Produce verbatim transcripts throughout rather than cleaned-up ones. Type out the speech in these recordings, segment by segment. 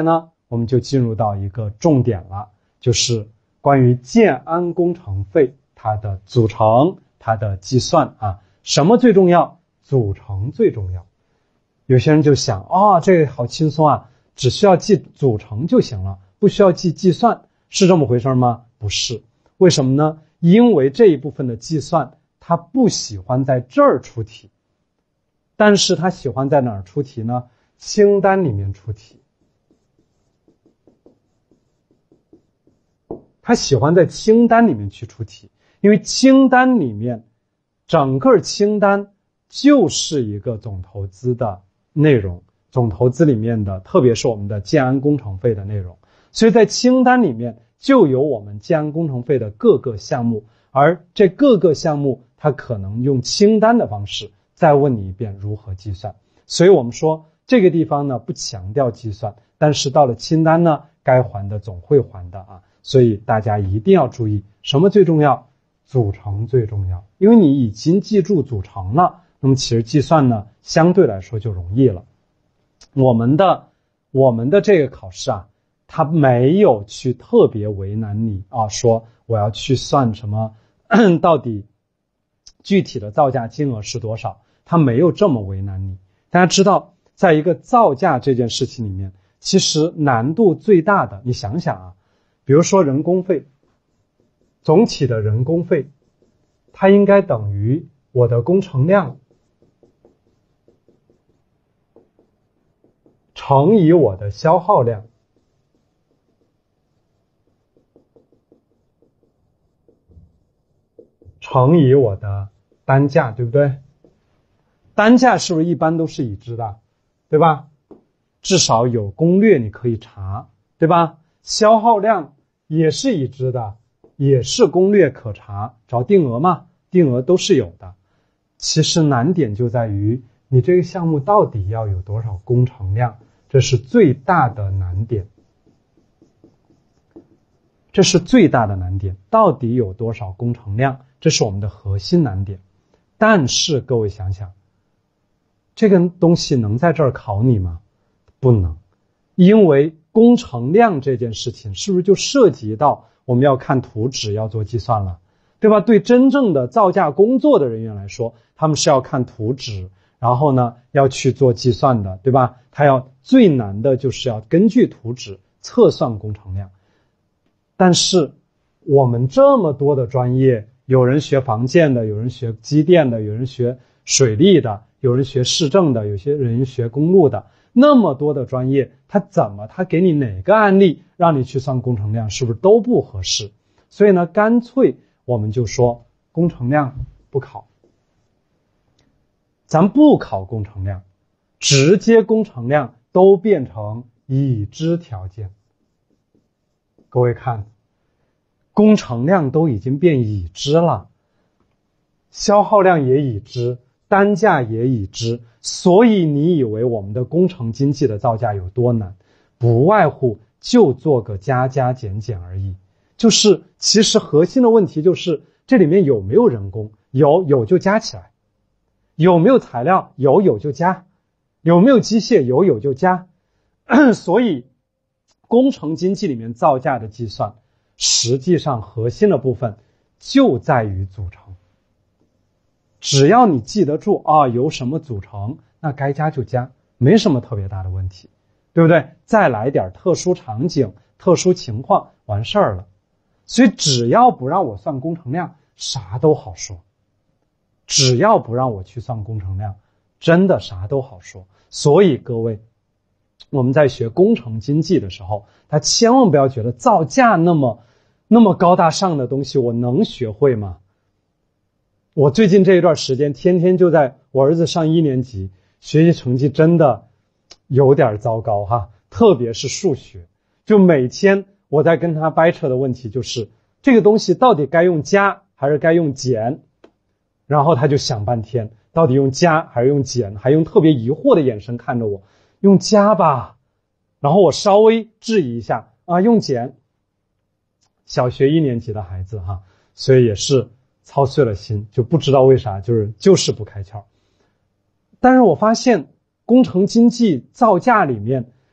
呢，我们就进入到一个重点了，就是关于建安工程费它的组成、它的计算啊。什么最重要？组成最重要。有些人就想，哦，这个好轻松啊，只需要记组成就行了，不需要记计算，是这么回事吗？不是。为什么呢？因为这一部分的计算，他不喜欢在这儿出题，但是他喜欢在哪儿出题呢？清单里面出题。他喜欢在清单里面去出题，因为清单里面整个清单就是一个总投资的内容，总投资里面的特别是我们的建安工程费的内容，所以在清单里面就有我们建安工程费的各个项目，而这各个项目它可能用清单的方式再问你一遍如何计算。所以我们说这个地方呢不强调计算，但是到了清单呢该还的总会还的啊。所以大家一定要注意，什么最重要？组成最重要。因为你已经记住组成了，那么其实计算呢相对来说就容易了。我们的我们的这个考试啊，它没有去特别为难你啊，说我要去算什么到底具体的造价金额是多少，它没有这么为难你。大家知道在一个造价这件事情里面，其实难度最大的，你想想啊，比如说人工费，总体的人工费它应该等于我的工程量乘以我的消耗量乘以我的单价，对不对？单价是不是一般都是已知的，对吧？至少有攻略你可以查，对吧？消耗量也是已知的，也是攻略可查，找定额嘛，定额都是有的。其实难点就在于你这个项目到底要有多少工程量，这是最大的难点。这是最大的难点，到底有多少工程量，这是我们的核心难点。但是各位想想，这个东西能在这儿考你吗？不能。因为工程量这件事情是不是就涉及到我们要看图纸要做计算了，对吧？对真正的造价工作的人员来说，他们是要看图纸，然后呢要去做计算的，对吧？他要最难的就是要根据图纸测算工程量。但是我们这么多的专业，有人学房建的，有人学机电的，有人学水利的，有人学市政的，有些人学公路的，那么多的专业，他怎么他给你哪个案例让你去算工程量，是不是都不合适？所以呢，干脆我们就说工程量不考，咱不考工程量，直接工程量都变成已知条件。各位看，工程量都已经变已知了，消耗量也已知，单价也已知，所以你以为我们的工程经济的造价有多难？不外乎就做个加加减减而已。就是其实核心的问题就是这里面有没有人工？有，有就加起来。有没有材料？有，有就加。有没有机械？有，有就加。所以工程经济里面造价的计算，实际上核心的部分就在于组成。只要你记得住啊，由什么组成，那该加就加，没什么特别大的问题，对不对？再来点特殊场景、特殊情况，完事儿了。所以只要不让我算工程量，啥都好说。只要不让我去算工程量，真的啥都好说。所以各位，我们在学工程经济的时候，他千万不要觉得造价那么那么高大上的东西我能学会吗？我最近这一段时间天天就在，我儿子上一年级，学习成绩真的有点糟糕哈，特别是数学，就每天我在跟他掰扯的问题就是这个东西到底该用加还是该用减，然后他就想半天到底用加还是用减，还用特别疑惑的眼神看着我，用加吧，然后我稍微质疑一下啊，用减。小学一年级的孩子哈，所以也是操碎了心，就不知道为啥就是就是不开窍。但是我发现工程经济造价里面，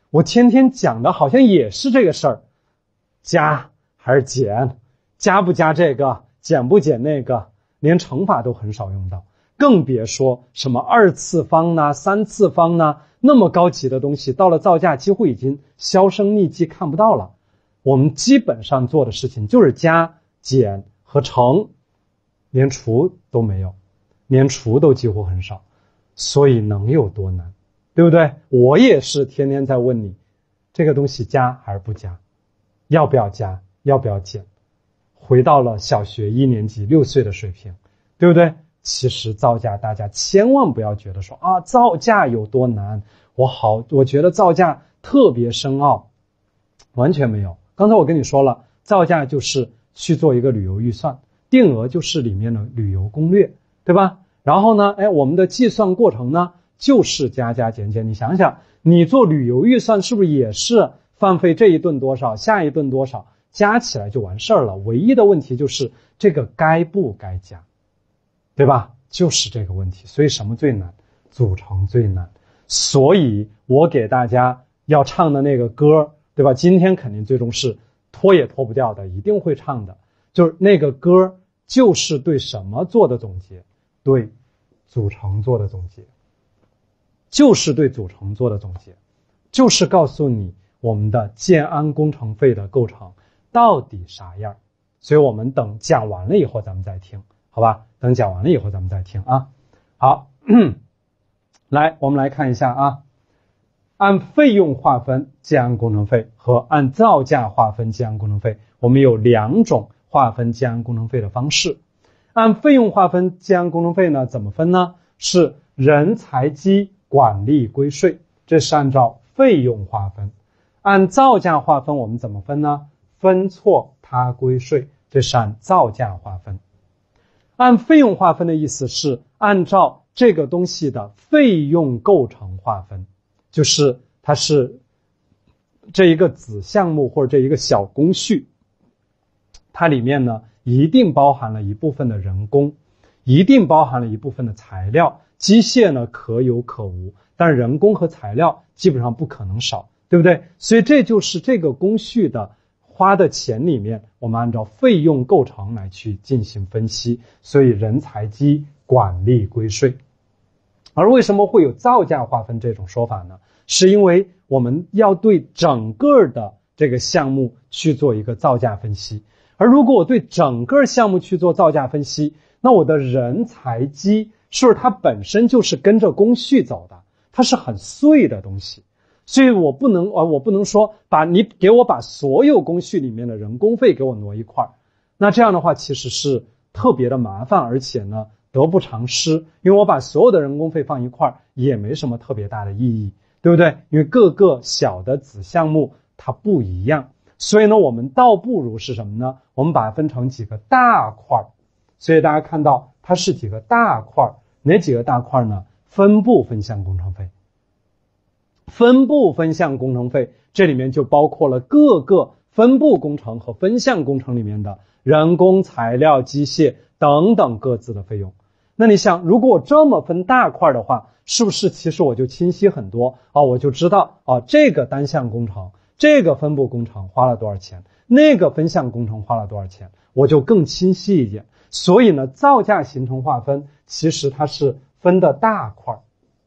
我天天讲的好像也是这个事儿，加还是减，加不加这个，减不减那个，连乘法都很少用到，更别说什么二次方呢、三次方呢，那么高级的东西，到了造价几乎已经销声匿迹，看不到了。我们基本上做的事情就是加、减和乘，连除都没有，连除都几乎很少，所以能有多难？对不对？我也是天天在问你，这个东西加还是不加，要不要加，要不要减，回到了小学一年级六岁的水平，对不对？其实造价大家千万不要觉得说啊，造价有多难，我好，我觉得造价特别深奥，完全没有。刚才我跟你说了，造价就是去做一个旅游预算，定额就是里面的旅游攻略，对吧？然后呢，哎，我们的计算过程呢，就是加加减减。你想想，你做旅游预算是不是也是饭费这一顿多少，下一顿多少，加起来就完事儿了？唯一的问题就是这个该不该加，对吧？就是这个问题。所以什么最难？组成最难。所以我给大家要唱的那个歌，对吧？今天肯定最终是脱也脱不掉的，一定会唱的。就是那个歌，就是对什么做的总结？对组成做的总结。就是对组成做的总结，就是告诉你我们的建安工程费的构成到底啥样。所以我们等讲完了以后咱们再听，好吧？等讲完了以后咱们再听啊。好，来我们来看一下啊，按费用划分建安工程费和按造价划分建安工程费，我们有两种划分建安工程费的方式。按费用划分建安工程费呢，怎么分呢？是人财机管理归税，这是按照费用划分。按造价划分我们怎么分呢？分错他归税，这是按造价划分。按费用划分的意思是按照这个东西的费用构成划分，就是它是这一个子项目或者这一个小工序，它里面呢一定包含了一部分的人工，一定包含了一部分的材料，机械呢可有可无，但人工和材料基本上不可能少，对不对？所以这就是这个工序的花的钱里面，我们按照费用构成来去进行分析，所以人财机管理归税。而为什么会有造价划分这种说法呢？是因为我们要对整个的这个项目去做一个造价分析，而如果我对整个项目去做造价分析，那我的人财机是不是它本身就是跟着工序走的，它是很碎的东西，所以我不能呃，我不能说把你给我把所有工序里面的人工费给我挪一块，那这样的话其实是特别的麻烦，而且呢得不偿失，因为我把所有的人工费放一块也没什么特别大的意义，对不对？因为各个小的子项目它不一样，所以呢我们倒不如是什么呢？我们把它分成几个大块，所以大家看到它是几个大块，哪几个大块呢？分部分项工程费。分部分项工程费这里面就包括了各个分部工程和分项工程里面的人工、材料、机械等等各自的费用。那你想，如果我这么分大块的话，是不是其实我就清晰很多啊？我就知道啊，这个单项工程，这个分部工程花了多少钱，那个分项工程花了多少钱，我就更清晰一点。所以呢，造价形成划分其实它是分的大块，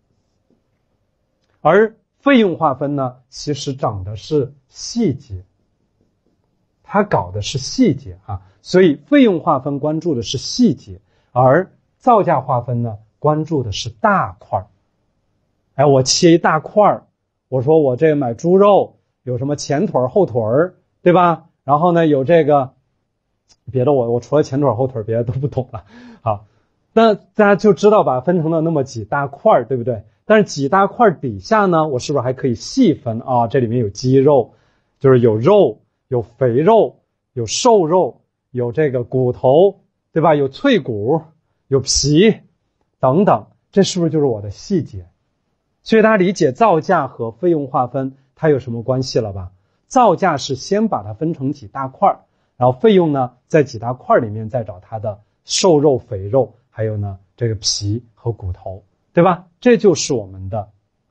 而费用划分呢，其实讲的是细节，它搞的是细节啊，所以费用划分关注的是细节，而造价划分呢，关注的是大块。哎，我切一大块，我说我这个买猪肉有什么前腿后腿，对吧？然后呢有这个别的我我除了前腿后腿别的都不懂了。好，那大家就知道把它分成了那么几大块，对不对？但是几大块底下呢，我是不是还可以细分啊？这里面有肌肉，就是有肉，有肥肉，有瘦肉，有这个骨头，对吧？有脆骨，有皮等等，这是不是就是我的细节？所以大家理解造价和费用划分它有什么关系了吧？造价是先把它分成几大块，然后费用呢在几大块里面再找它的瘦肉、肥肉，还有呢这个皮和骨头，对吧？这就是我们的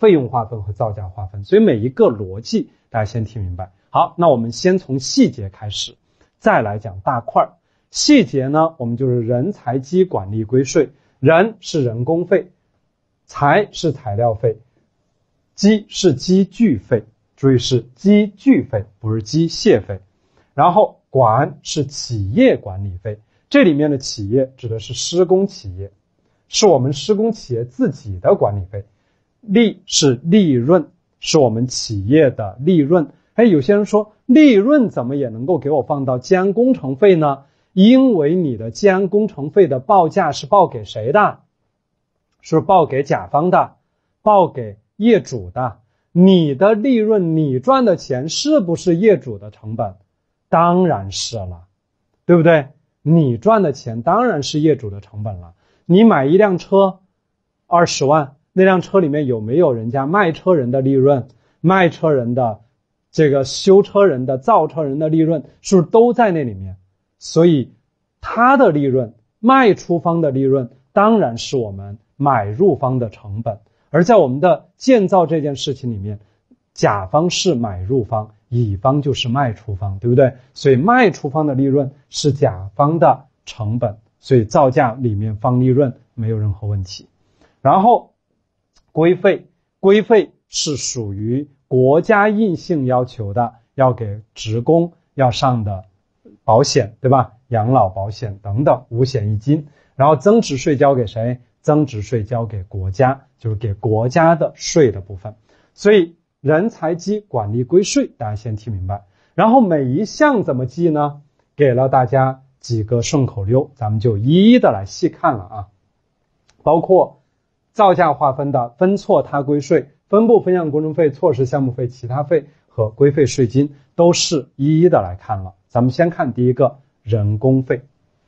费用划分和造价划分，所以每一个逻辑大家先听明白。好，那我们先从细节开始，再来讲大块。细节呢，我们就是人财机管理归税，人是人工费，材是材料费，机是机具费，注意是机具费，不是机械费。然后管是企业管理费，这里面的企业指的是施工企业，是我们施工企业自己的管理费。利是利润，是我们企业的利润。哎，有些人说利润怎么也能够给我放到建安工程费呢？因为你的建安工程费的报价是报给谁的？是报给甲方的，报给业主的。你的利润，你赚的钱是不是业主的成本？当然是了，对不对？你赚的钱当然是业主的成本了。你买一辆车二十万，那辆车里面有没有人家卖车人的利润，卖车人的这个修车人的造车人的利润，是不是都在那里面？所以他的利润，卖出方的利润当然是我们买入方的成本。而在我们的建造这件事情里面，甲方是买入方，乙方就是卖出方，对不对？所以卖出方的利润是甲方的成本，所以造价里面放利润没有任何问题。然后规费，规费是属于国家硬性要求的，要给职工要上的保险，对吧？养老保险等等，五险一金。然后增值税交给谁？增值税交给国家，就是给国家的税的部分。所以人财机管理归税，大家先听明白。然后每一项怎么记呢？给了大家几个顺口溜，咱们就一一的来细看了啊。包括造价划分的分错他归税、分部分项工程费、错时项目费、其他费和规费税金，都是一一的来看了。咱们先看第一个人工费。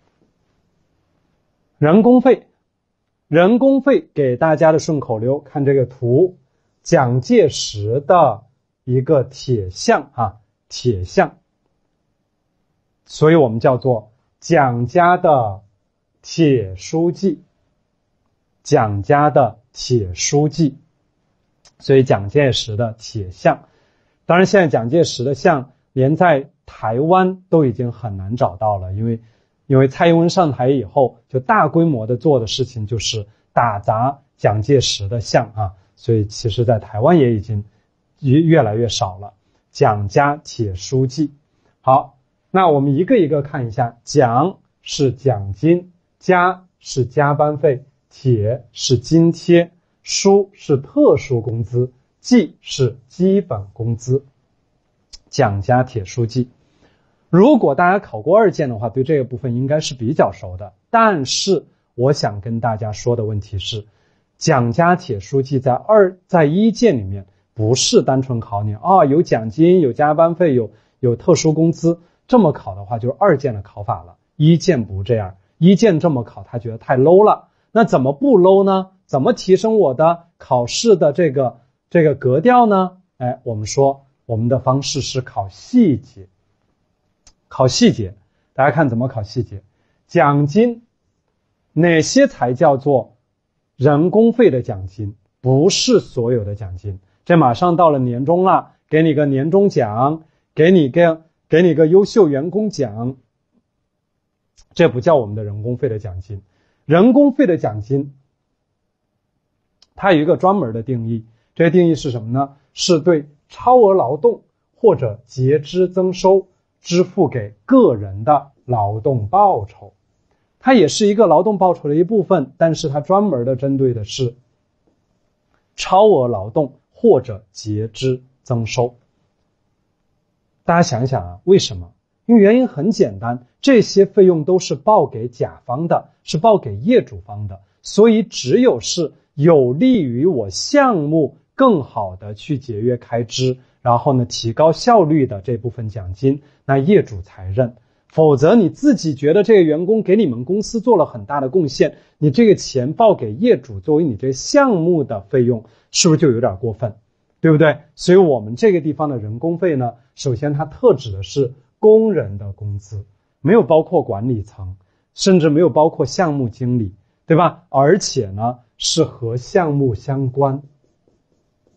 人工费，人工费给大家的顺口溜，看这个图，蒋介石的一个铁像啊，铁像，所以我们叫做蒋家的铁书记，蒋家的铁书记，所以蒋介石的铁像。当然现在蒋介石的像连在台湾都已经很难找到了，因为因为蔡英文上台以后就大规模的做的事情就是打砸蒋介石的像啊，所以其实在台湾也已经越越来越少了。蒋家铁书记。好，那我们一个一个看一下。蒋是奖金，家是加班费，铁是津贴，书是特殊工资，记是基本工资。蒋家铁书记，如果大家考过二建的话，对这个部分应该是比较熟的。但是我想跟大家说的问题是，蒋家铁书记在二在一建里面不是单纯考你啊，有奖金、有加班费、有有特殊工资，这么考的话就是二建的考法了。一建不这样，一建这么考他觉得太 low 了。那怎么不 low 呢？怎么提升我的考试的这个这个格调呢？哎，我们说我们的方式是考细节。考细节，大家看怎么考细节。奖金，哪些才叫做人工费的奖金？不是所有的奖金。这马上到了年终了，给你个年终奖，给你个给你个优秀员工奖，这不叫我们的人工费的奖金。人工费的奖金它有一个专门的定义，这个定义是什么呢？是对超额劳动或者节支增收支付给个人的劳动报酬。它也是一个劳动报酬的一部分，但是它专门的针对的是超额劳动或者节支增收。大家想一想啊，为什么？因为原因很简单，这些费用都是报给甲方的，是报给业主方的，所以只有是有利于我项目更好的去节约开支，然后呢提高效率的这部分奖金，那业主才认。否则你自己觉得这个员工给你们公司做了很大的贡献，你这个钱报给业主作为你这个项目的费用，是不是就有点过分，对不对？所以我们这个地方的人工费呢，首先它特指的是工人的工资，没有包括管理层，甚至没有包括项目经理，对吧？而且呢是和项目相关。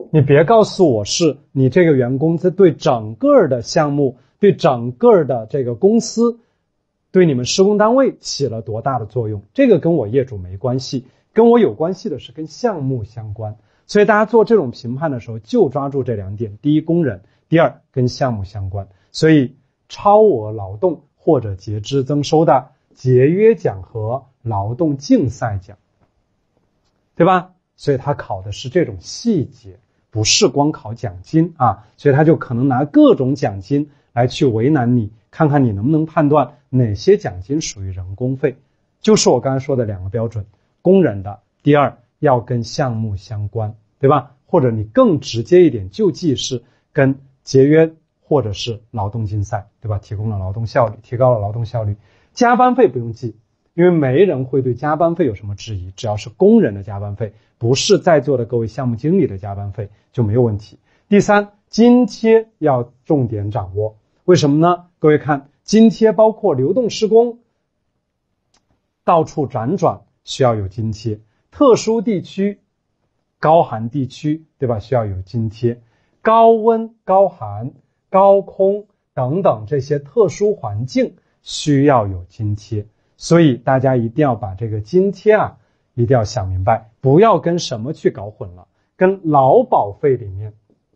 你别告诉我是你这个员工在对整个的项目、对整个的这个公司、对你们施工单位起了多大的作用，这个跟我业主没关系，跟我有关系的是跟项目相关。所以大家做这种评判的时候就抓住这两点，第一工人，第二跟项目相关。所以超额劳动或者节支增收的节约奖和劳动竞赛奖，对吧？所以他考的是这种细节，不是光考奖金啊，所以他就可能拿各种奖金来去为难你，看看你能不能判断哪些奖金属于人工费。就是我刚才说的两个标准，工人的，第二要跟项目相关，对吧？或者你更直接一点，就记是跟节约或者是劳动竞赛，对吧？提供了劳动效率，提高了劳动效率。加班费不用记，因为没人会对加班费有什么质疑，只要是工人的加班费，不是在座的各位项目经理的加班费就没有问题。第三，津贴要重点掌握，为什么呢？各位看，津贴包括流动施工，到处辗转需要有津贴，特殊地区、高寒地区，对吧？需要有津贴，高温、高寒、高空等等这些特殊环境需要有津贴。所以大家一定要把这个津贴啊，一定要想明白，不要跟什么去搞混了，跟劳保费里面，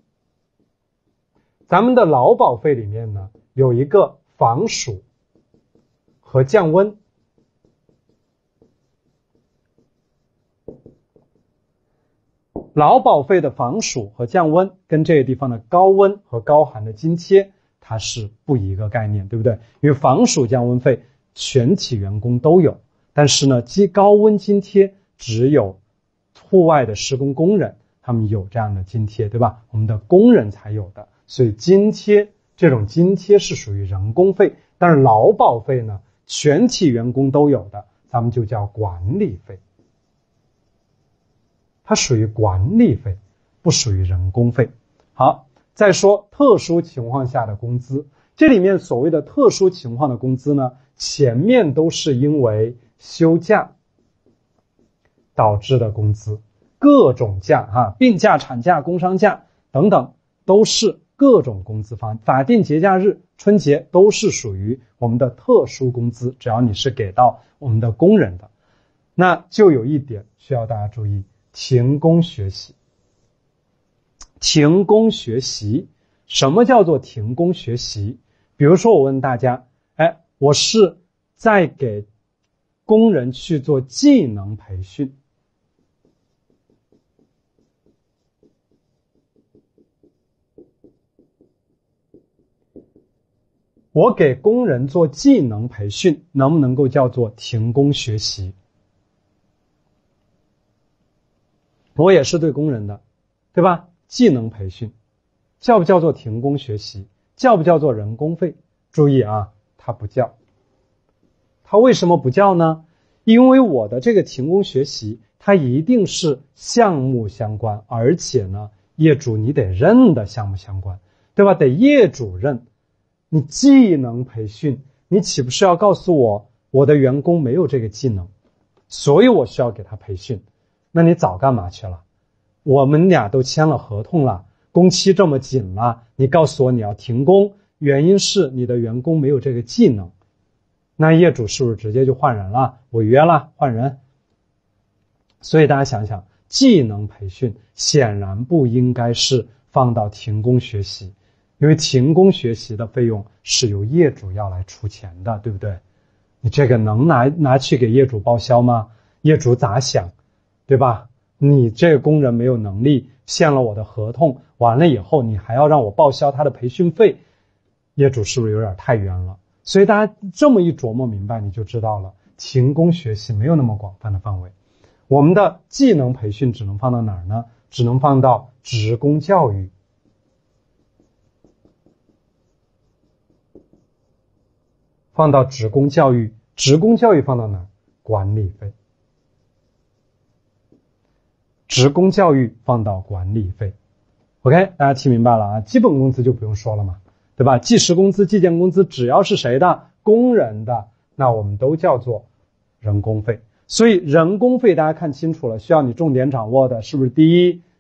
咱们的劳保费里面呢，有一个防暑和降温。劳保费的防暑和降温跟这个地方的高温和高寒的津贴它是不一个概念，对不对？因为防暑降温费全体员工都有，但是呢，高温津贴只有户外的施工工人他们有这样的津贴，对吧？我们的工人才有的，所以津贴这种津贴是属于人工费，但是劳保费呢，全体员工都有的，咱们就叫管理费。它属于管理费，不属于人工费。好，再说特殊情况下的工资，这里面所谓的特殊情况的工资呢，前面都是因为休假导致的工资，各种假哈，病假、产假、工伤假等等，都是各种工资方，法定节假日、春节都是属于我们的特殊工资，只要你是给到我们的工人的。那就有一点需要大家注意，停工学习。停工学习，什么叫做停工学习？比如说我问大家，哎，我是在给工人去做技能培训，我给工人做技能培训，能不能够叫做停工学习？我也是对工人的，对吧？技能培训叫不叫做停工学习？叫不叫做人工费？注意啊，它不叫。它为什么不叫呢？因为我的这个停工学习它一定是项目相关，而且呢，业主你得认的项目相关，对吧？得业主认。你技能培训，你岂不是要告诉我我的员工没有这个技能，所以我需要给他培训？那你早干嘛去了？我们俩都签了合同了，工期这么紧了，你告诉我你要停工，原因是你的员工没有这个技能，那业主是不是直接就换人了，违约了，换人？所以大家想想，技能培训显然不应该是放到停工学习，因为停工学习的费用是由业主要来出钱的，对不对？你这个能拿拿去给业主报销吗？业主咋想，对吧？你这个工人没有能力，签了我的合同，完了以后你还要让我报销他的培训费，业主是不是有点太冤了？所以大家这么一琢磨明白，你就知道了，停工学习没有那么广泛的范围。我们的技能培训只能放到哪儿呢？只能放到职工教育。放到职工教育，职工教育放到哪儿？管理费。职工教育放到管理费。 OK， 大家听明白了啊？基本工资就不用说了嘛，对吧？计时工资、计件工资，只要是谁的？工人的，那我们都叫做人工费。所以人工费大家看清楚了，需要你重点掌握的是不是第一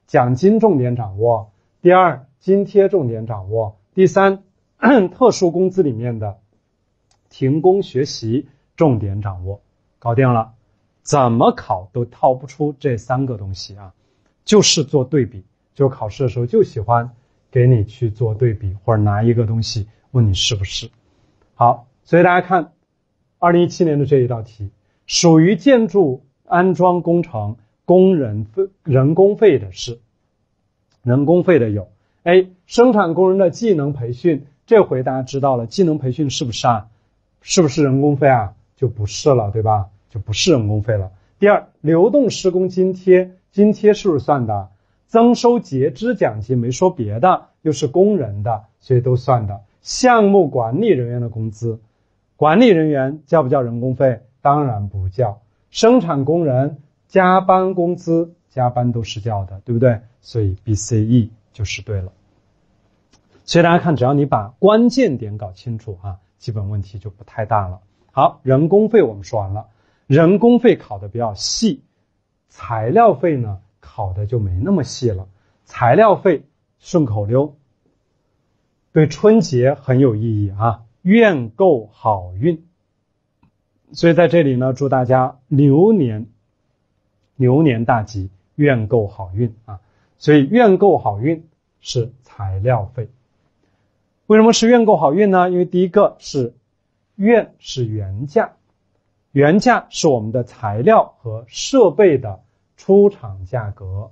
奖金重点掌握；第二，津贴重点掌握；第三，特殊工资里面的停工学习重点掌握。搞定了，怎么考都套不出这三个东西啊，就是做对比，就考试的时候就喜欢给你去做对比，或者拿一个东西问你是不是。好，所以大家看二零一七年的这一道题，属于建筑安装工程工人费人工费的是，人工费的有 A 生产工人的技能培训，这回大家知道了技能培训是不是啊？是不是人工费啊？就不是了，对吧？就不是人工费了。第二，流动施工津贴，津贴是不是算的？增收截支奖金没说别的，又是工人的，所以都算的。项目管理人员的工资，管理人员叫不叫人工费？当然不叫。生产工人加班工资，加班都是叫的，对不对？所以 B C E 就是对了。所以大家看，只要你把关键点搞清楚啊，基本问题就不太大了。好，人工费我们说完了，人工费考的比较细，材料费呢考的就没那么细了。材料费顺口溜，对春节很有意义啊，愿购好运。所以在这里呢，祝大家牛年牛年大吉，愿购好运啊！所以愿购好运是材料费。为什么是愿购好运呢？因为第一个是愿是原价，原价是我们的材料和设备的出厂价格，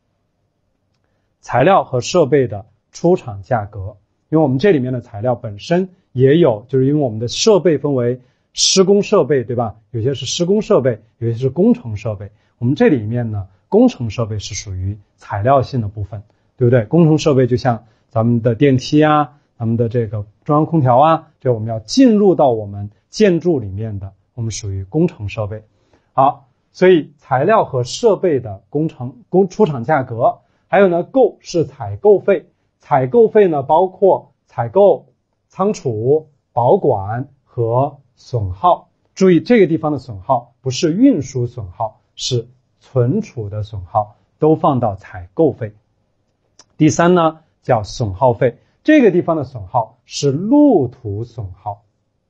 材料和设备的出厂价格。因为我们这里面的材料本身也有，就是因为我们的设备分为施工设备，对吧？有些是施工设备，有些是工程设备。我们这里面呢，工程设备是属于材料性的部分，对不对？工程设备就像咱们的电梯啊，咱们的这个中央空调啊，这我们要进入到我们建筑里面的，我们属于工程设备。好，所以材料和设备的工程工出厂价格，还有呢，购是采购费，采购费呢包括采购、仓储、保管和损耗。注意这个地方的损耗不是运输损耗，是存储的损耗，都放到采购费。第三呢叫损耗费，这个地方的损耗是路途损耗，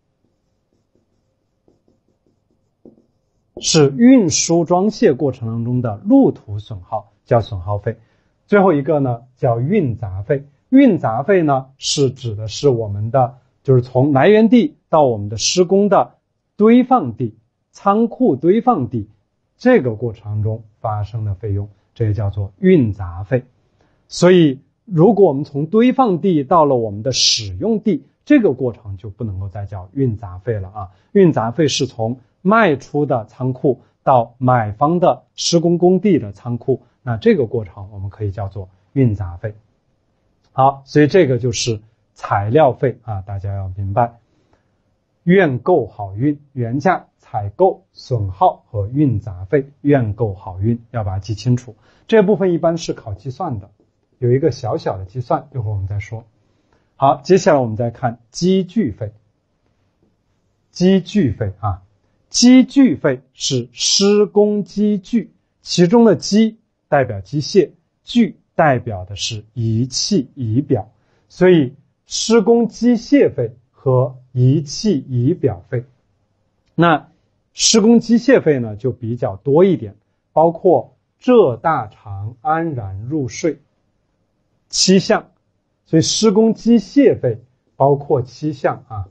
是运输装卸过程当中的路途损耗，叫损耗费。最后一个呢叫运杂费，运杂费呢是指的是我们的就是从来源地到我们的施工的堆放地、仓库堆放地这个过程中发生的费用，这也叫做运杂费。所以如果我们从堆放地到了我们的使用地，这个过程就不能够再叫运杂费了啊。运杂费是从卖出的仓库到买方的施工工地的仓库，那这个过程我们可以叫做运杂费。好，所以这个就是材料费啊，大家要明白。愿购好运，原价、采购、损耗和运杂费，愿购好运要把它记清楚。这部分一般是考计算的，有一个小小的计算，一会儿我们再说。好，接下来我们再看机具费。机具费啊，机具费是施工机具，其中的机代表机械，具代表的是仪器仪表，所以施工机械费和仪器仪表费。那施工机械费呢就比较多一点，包括浙大厂安然入税七项，所以施工机械费包括七项啊。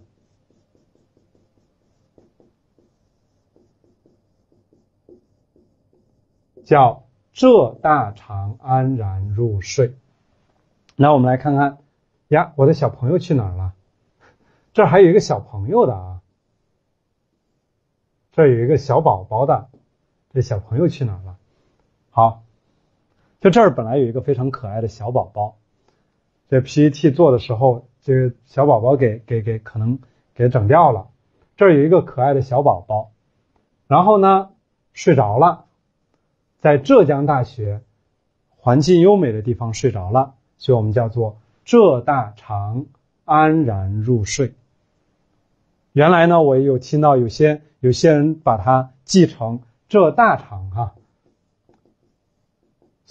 叫浙大厂安然入税。那我们来看看呀，我的小朋友去哪儿了？这儿还有一个小朋友的啊，这儿有一个小宝宝的，这小朋友去哪儿了？好，就这儿本来有一个非常可爱的小宝宝，这 P P T 做的时候，这个小宝宝给给给可能给整掉了。这儿有一个可爱的小宝宝，然后呢睡着了，在浙江大学环境优美的地方睡着了，所以我们叫做浙大厂安然入睡。原来呢我也有听到有些有些人把它记成浙大厂哈、啊，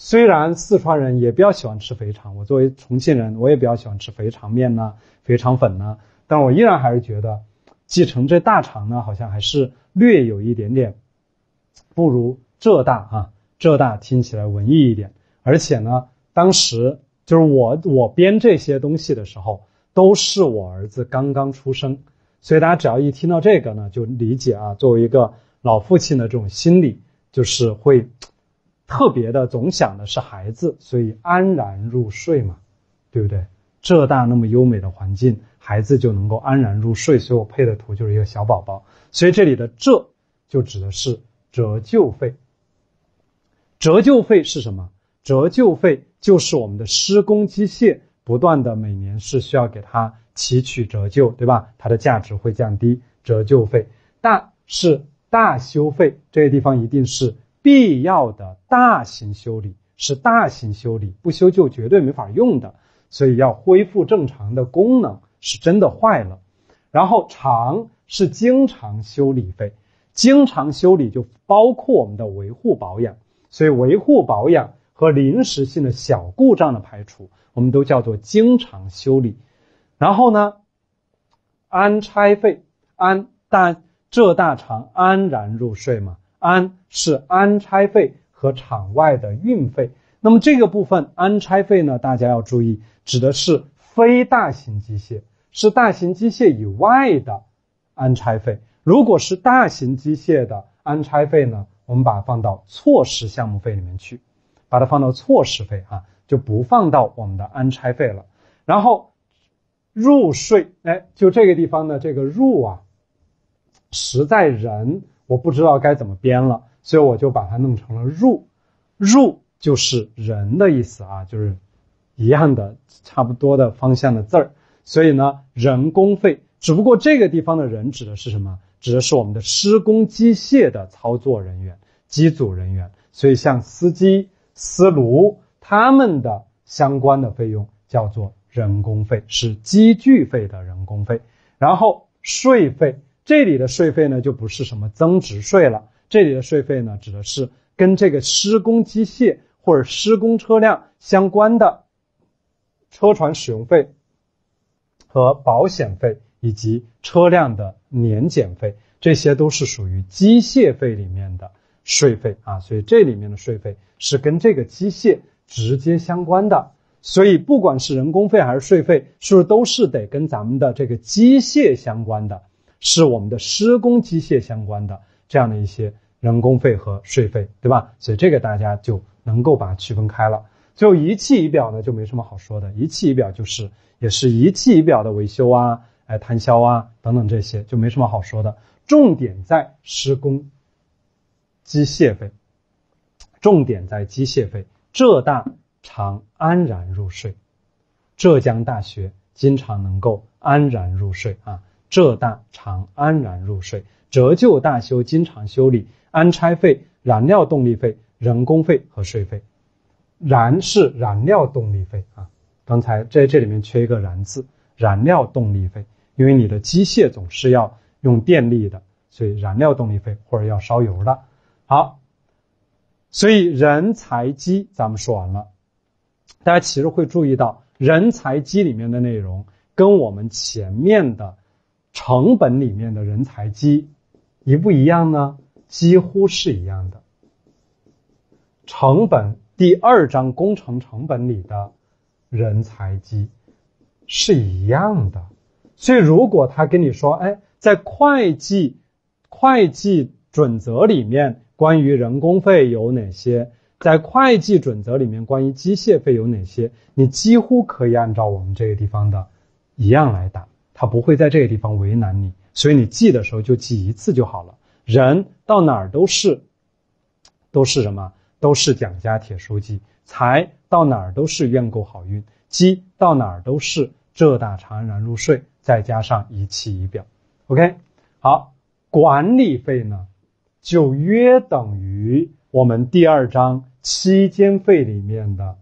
虽然四川人也比较喜欢吃肥肠，我作为重庆人，我也比较喜欢吃肥肠面呐、肥肠粉呐，但我依然还是觉得继承这大肠呢，好像还是略有一点点不如浙大啊，浙大听起来文艺一点，而且呢，当时就是我我编这些东西的时候，都是我儿子刚刚出生，所以大家只要一听到这个呢，就理解啊，作为一个老父亲的这种心理，就是会特别的总想的是孩子，所以安然入睡嘛，对不对？浙大那么优美的环境，孩子就能够安然入睡，所以我配的图就是一个小宝宝。所以这里的浙就指的是折旧费。折旧费是什么？折旧费就是我们的施工机械不断的每年是需要给它提取折旧，对吧？它的价值会降低，折旧费。大是大修费，这个地方一定是必要的大型修理，是大型修理，不修就绝对没法用的，所以要恢复正常的功能，是真的坏了。然后常是经常修理费，经常修理就包括我们的维护保养，所以维护保养和临时性的小故障的排除，我们都叫做经常修理。然后呢，安差费，安大浙大肠安然入睡嘛，安是安差费和场外的运费。那么这个部分安差费呢，大家要注意，指的是非大型机械，是大型机械以外的安差费。如果是大型机械的安差费呢，我们把它放到措施项目费里面去，把它放到措施费啊，就不放到我们的安差费了。然后入税，哎，就这个地方的这个入啊，实在人我不知道该怎么编了，所以我就把它弄成了入。入就是人的意思啊，就是一样的差不多的方向的字儿。所以呢，人工费，只不过这个地方的人指的是什么？指的是我们的施工机械的操作人员、机组人员。所以像司机、司炉他们的相关的费用叫做人工费，是机具费的人工费。然后税费，这里的税费呢就不是什么增值税了，这里的税费呢指的是跟这个施工机械或者施工车辆相关的车船使用费和保险费以及车辆的年检费，这些都是属于机械费里面的税费啊，所以这里面的税费是跟这个机械直接相关的。所以不管是人工费还是税费，是不是都是得跟咱们的这个机械相关的，是我们的施工机械相关的这样的一些人工费和税费，对吧？所以这个大家就能够把它区分开了。最后仪器仪表呢就没什么好说的，仪器仪表就是也是仪器仪表的维修啊、哎摊销啊等等，这些就没什么好说的。重点在施工机械费，重点在机械费。浙大常安然入睡，浙江大学经常能够安然入睡啊。浙大常安然入睡，折旧大修经常修理，安差费、燃料动力费、人工费和税费。燃是燃料动力费啊，刚才在这里面缺一个燃字，燃料动力费，因为你的机械总是要用电力的，所以燃料动力费或者要烧油的。好，所以人财机咱们说完了，大家其实会注意到人财机里面的内容跟我们前面的成本里面的人财机一不一样呢？几乎是一样的。成本第二章工程成本里的人财机是一样的，所以如果他跟你说，哎，在会计会计准则里面关于人工费有哪些，在会计准则里面关于机械费有哪些，你几乎可以按照我们这个地方的一样来打，他不会在这个地方为难你，所以你记的时候就记一次就好了。人到哪儿都是都是什么？都是蒋家铁书记。财到哪儿都是愿购好运，机到哪儿都是浙大常安然入睡，再加上仪器仪表。 OK， 好，管理费呢就约等于我们第二章期间费里面的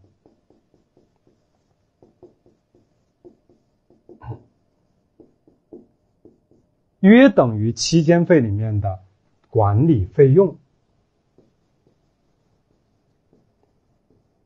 约等于期间费里面的管理费用。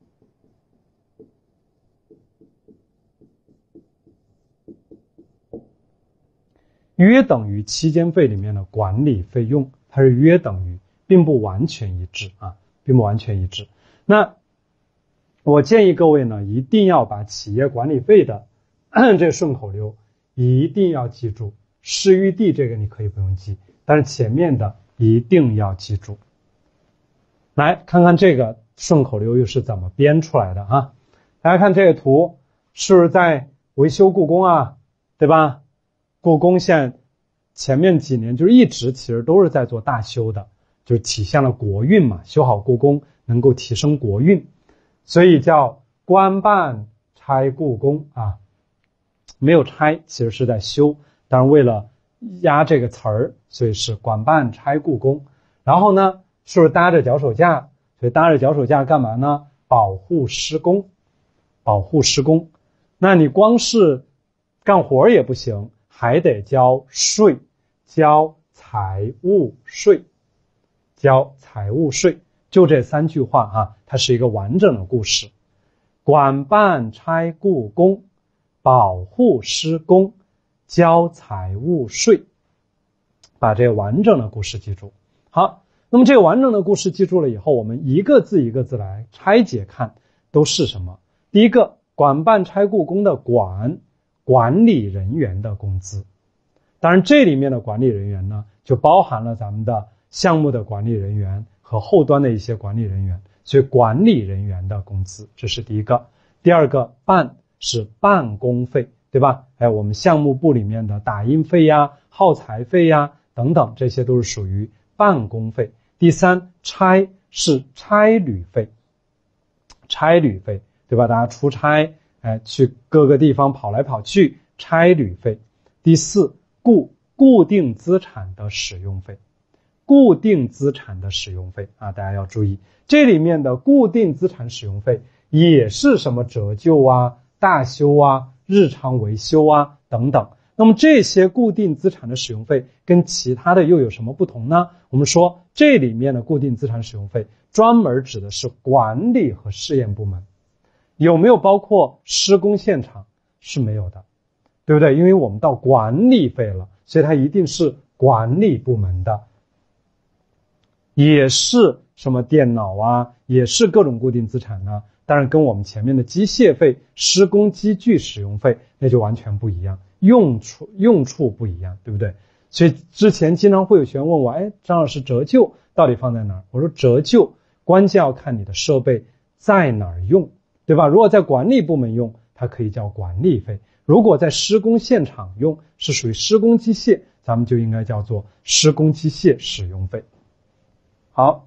约等于期间费里面的管理费用，它是约等于，并不完全一致啊，并不完全一致。那我建议各位呢，一定要把企业管理费的这顺口溜一定要记住，市域地这个你可以不用记，但是前面的一定要记住。来看看这个顺口溜又是怎么编出来的啊？大家看这个图，是不是在维修故宫啊？对吧？故宫现在前面几年就是一直其实都是在做大修的，就体现了国运嘛，修好故宫能够提升国运，所以叫官办拆故宫啊。没有拆，其实是在修，但是为了压这个词儿，所以是官办拆故宫。然后呢，是不是搭着脚手架？所以搭着脚手架干嘛呢？保护施工，保护施工。那你光是干活也不行，还得交税，交财务税，交财务税。就这三句话啊，它是一个完整的故事。管办拆故宫，保护施工，交财务税。把这个完整的故事记住。好，那么这个完整的故事记住了以后，我们一个字一个字来拆解看都是什么。第一个，管办拆故宫的管，管理人员的工资。当然这里面的管理人员呢，就包含了咱们的项目的管理人员和后端的一些管理人员，所以管理人员的工资，这是第一个。第二个，办是办公费，对吧？哎，我们项目部里面的打印费呀、耗材费呀等等，这些都是属于办公费。第三，差是差旅费，差旅费，对吧？大家出差，哎，去各个地方跑来跑去，差旅费。第四，固固定资产的使用费，固定资产的使用费啊，大家要注意，这里面的固定资产使用费也是什么折旧啊、大修啊、日常维修啊等等。那么这些固定资产的使用费跟其他的又有什么不同呢？我们说这里面的固定资产使用费专门指的是管理和试验部门，有没有包括施工现场？是没有的，对不对？因为我们到管理费了，所以它一定是管理部门的。也是什么电脑啊，也是各种固定资产呢，当然跟我们前面的机械费、施工机具使用费那就完全不一样，用处用处不一样，对不对？所以之前经常会有学员问我，哎，张老师，折旧到底放在哪儿？我说折旧关键要看你的设备在哪儿用，对吧？如果在管理部门用，它可以叫管理费；如果在施工现场用，是属于施工机械，咱们就应该叫做施工机械使用费。好，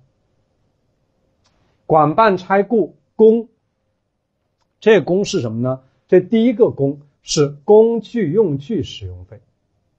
管办拆故工，这工是什么呢？这第一个工是工具用具使用费，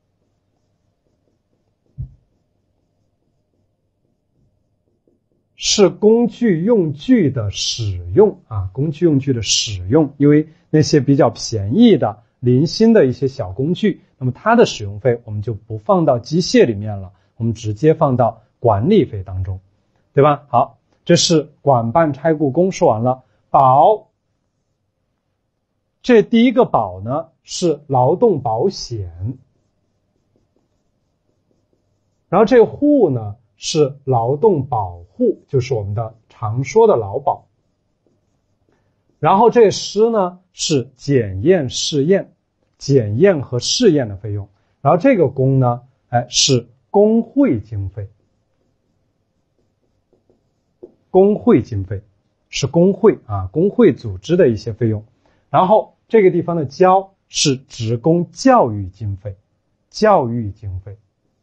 是工具用具的使用啊，工具用具的使用，因为那些比较便宜的零星的一些小工具，那么它的使用费我们就不放到机械里面了，我们直接放到管理费当中，对吧？好，这是管办拆故工说完了。保，这第一个保呢是劳动保险，然后这个护呢是劳动保护，就是我们的常说的劳保。然后这个师呢是检验试验，检验和试验的费用。然后这个工呢，哎，是工会经费，工会经费是工会啊，工会组织的一些费用。然后这个地方的交是职工教育经费，教育经费。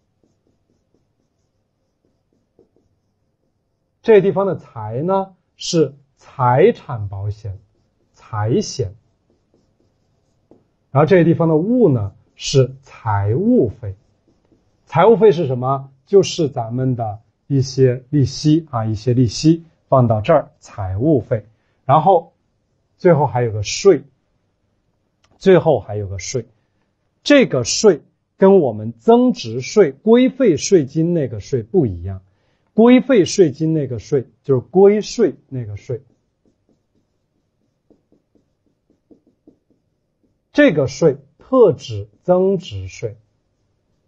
这个地方的财呢是财产保险，财险。然后这个地方的务呢是财务费，财务费是什么？就是咱们的一些利息啊，一些利息放到这儿，财务费。然后最后还有个税，最后还有个税，这个税跟我们增值税、规费税金那个税不一样。规费税金那个税就是规税那个税，这个税特指增值税，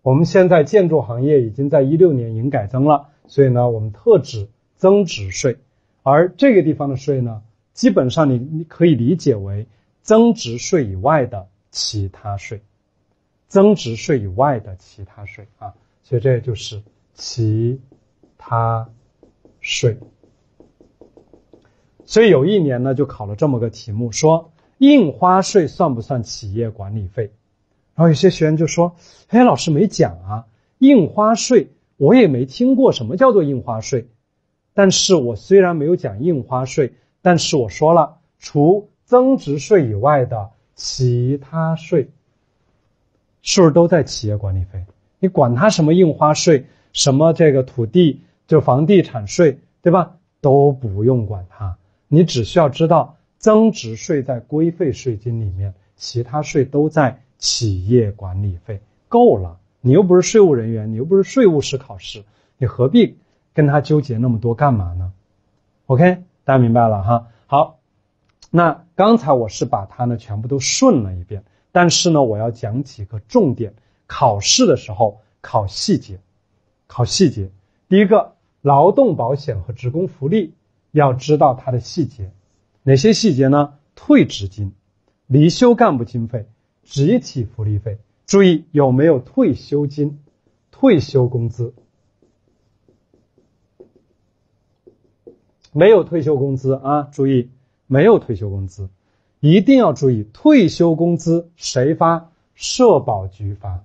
我们现在建筑行业已经在一六年营改增了，所以呢，我们特指增值税。而这个地方的税呢，基本上你你可以理解为增值税以外的其他税，增值税以外的其他税啊，所以这就是其他税。所以有一年呢，就考了这么个题目，说印花税算不算企业管理费？然后有些学员就说，哎，老师没讲啊，印花税我也没听过什么叫做印花税。但是我虽然没有讲印花税，但是我说了，除增值税以外的其他税，是不是都在企业管理费？你管它什么印花税，什么这个土地就房地产税，对吧？都不用管它，你只需要知道增值税在规费税金里面，其他税都在企业管理费，够了。你又不是税务人员，你又不是税务师考试，你何必跟他纠结那么多干嘛呢 ？OK， 大家明白了哈。好，那刚才我是把它呢全部都顺了一遍，但是呢我要讲几个重点，考试的时候考细节，考细节。第一个，劳动保险和职工福利要知道它的细节，哪些细节呢？退职金、离休干部经费、集体福利费，注意有没有退休金、退休工资。没有退休工资啊，注意没有退休工资，一定要注意退休工资谁发？社保局发。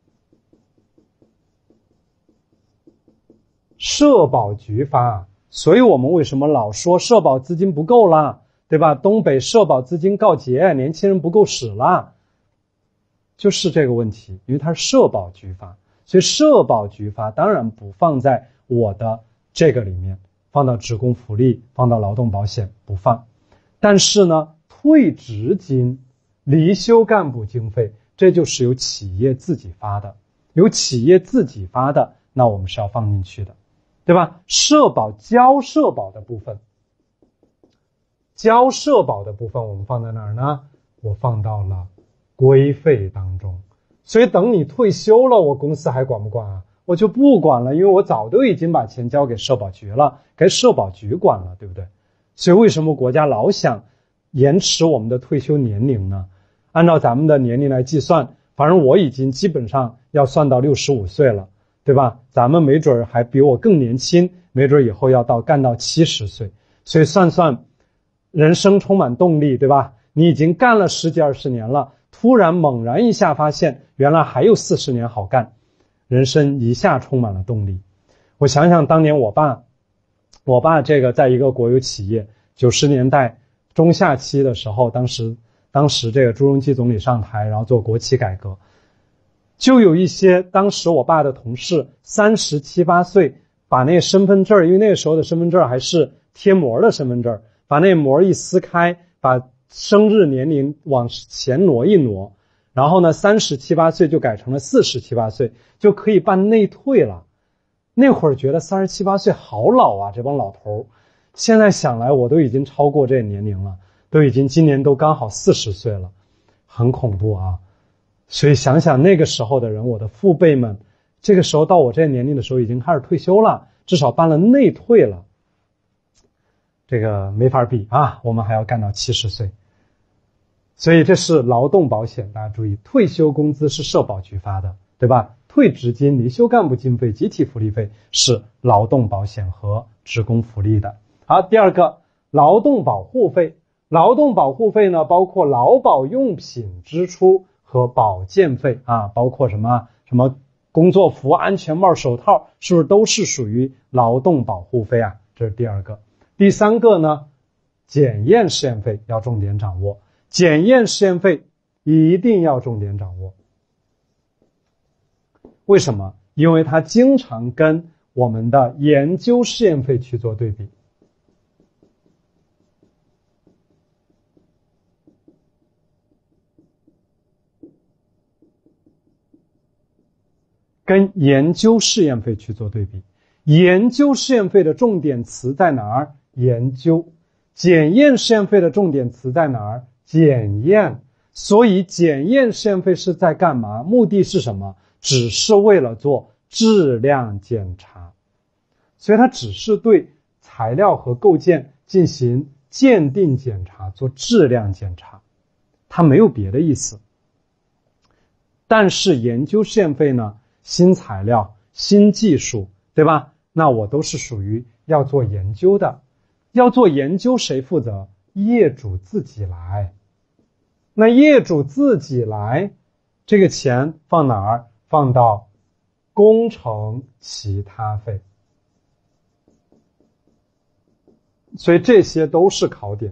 社保局发，所以我们为什么老说社保资金不够啦，对吧？东北社保资金告捷，年轻人不够使啦，就是这个问题，因为它是社保局发，所以社保局发当然不放在我的这个里面，放到职工福利，放到劳动保险不放。但是呢，退职金、离休干部经费，这就是由企业自己发的，由企业自己发的，那我们是要放进去的，对吧？社保交社保的部分，交社保的部分我们放在哪儿呢？我放到了规费当中。所以等你退休了，我公司还管不管啊？我就不管了，因为我早都已经把钱交给社保局了，给社保局管了，对不对？所以为什么国家老想延迟我们的退休年龄呢？按照咱们的年龄来计算，反正我已经基本上要算到六十五岁了，对吧？咱们没准还比我更年轻，没准以后要到干到七十岁。所以算算，人生充满动力，对吧？你已经干了十几二十年了，突然猛然一下发现，原来还有四十年好干。人生一下充满了动力。我想想当年我爸，我爸这个在一个国有企业，九十年代中下期的时候，当时当时这个朱镕基总理上台，然后做国企改革，就有一些当时我爸的同事三十七八岁，把那身份证，因为那个时候的身份证还是贴膜的身份证，把那膜一撕开，把生日年龄往前挪一挪，然后呢，三十七八岁就改成了四十七八岁，就可以办内退了。那会儿觉得三十七八岁好老啊，这帮老头。现在想来，我都已经超过这个年龄了，都已经今年都刚好四十岁了，很恐怖啊。所以想想那个时候的人，我的父辈们，这个时候到我这个年龄的时候已经开始退休了，至少办了内退了。这个没法比啊，我们还要干到七十岁。所以这是劳动保险，大家注意，退休工资是社保局发的，对吧？退职金、离休干部经费、集体福利费是劳动保险和职工福利的。好，第二个，劳动保护费。劳动保护费呢，包括劳保用品支出和保健费啊，包括什么什么工作服、安全帽、手套，是不是都是属于劳动保护费啊？这是第二个。第三个呢，检验试验费要重点掌握。检验试验费一定要重点掌握。为什么？因为它经常跟我们的研究试验费去做对比。跟研究试验费去做对比。研究试验费的重点词在哪儿？研究。检验试验费的重点词在哪儿？检验。所以检验试验费是在干嘛？目的是什么？ 只是为了做质量检查，所以它只是对材料和构件进行鉴定检查，做质量检查，它没有别的意思。但是研究试验费呢，新材料、新技术，对吧？那我都是属于要做研究的。要做研究谁负责？业主自己来。那业主自己来，这个钱放哪儿？放到工程其他费。所以这些都是考点。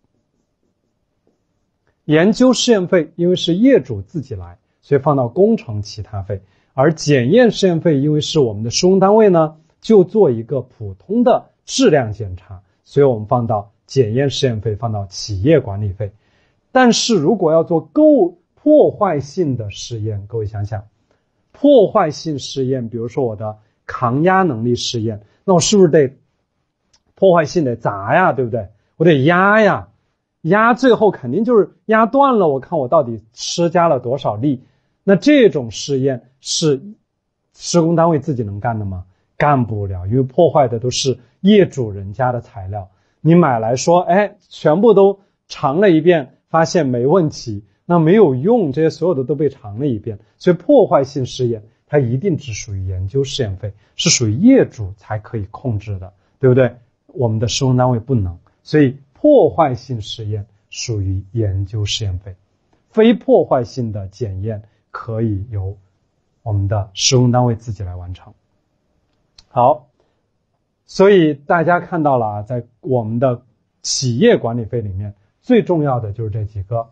研究试验费因为是业主自己来，所以放到工程其他费。而检验试验费因为是我们的施工单位呢，就做一个普通的质量检查，所以我们放到检验试验费，放到企业管理费。但是如果要做够破坏性的试验，各位想想，破坏性试验，比如说我的抗压能力试验，那我是不是得破坏性得砸呀，对不对？我得压呀，压最后肯定就是压断了，我看我到底施加了多少力。那这种试验是施工单位自己能干的吗？干不了，因为破坏的都是业主人家的材料。你买来说，哎，全部都尝了一遍，发现没问题，那没有用，这些所有的都被尝了一遍。所以破坏性试验它一定只属于研究试验费，是属于业主才可以控制的，对不对？我们的施工单位不能，所以破坏性试验属于研究试验费，非破坏性的检验可以由我们的施工单位自己来完成。好，所以大家看到了啊，在我们的企业管理费里面，最重要的就是这几个，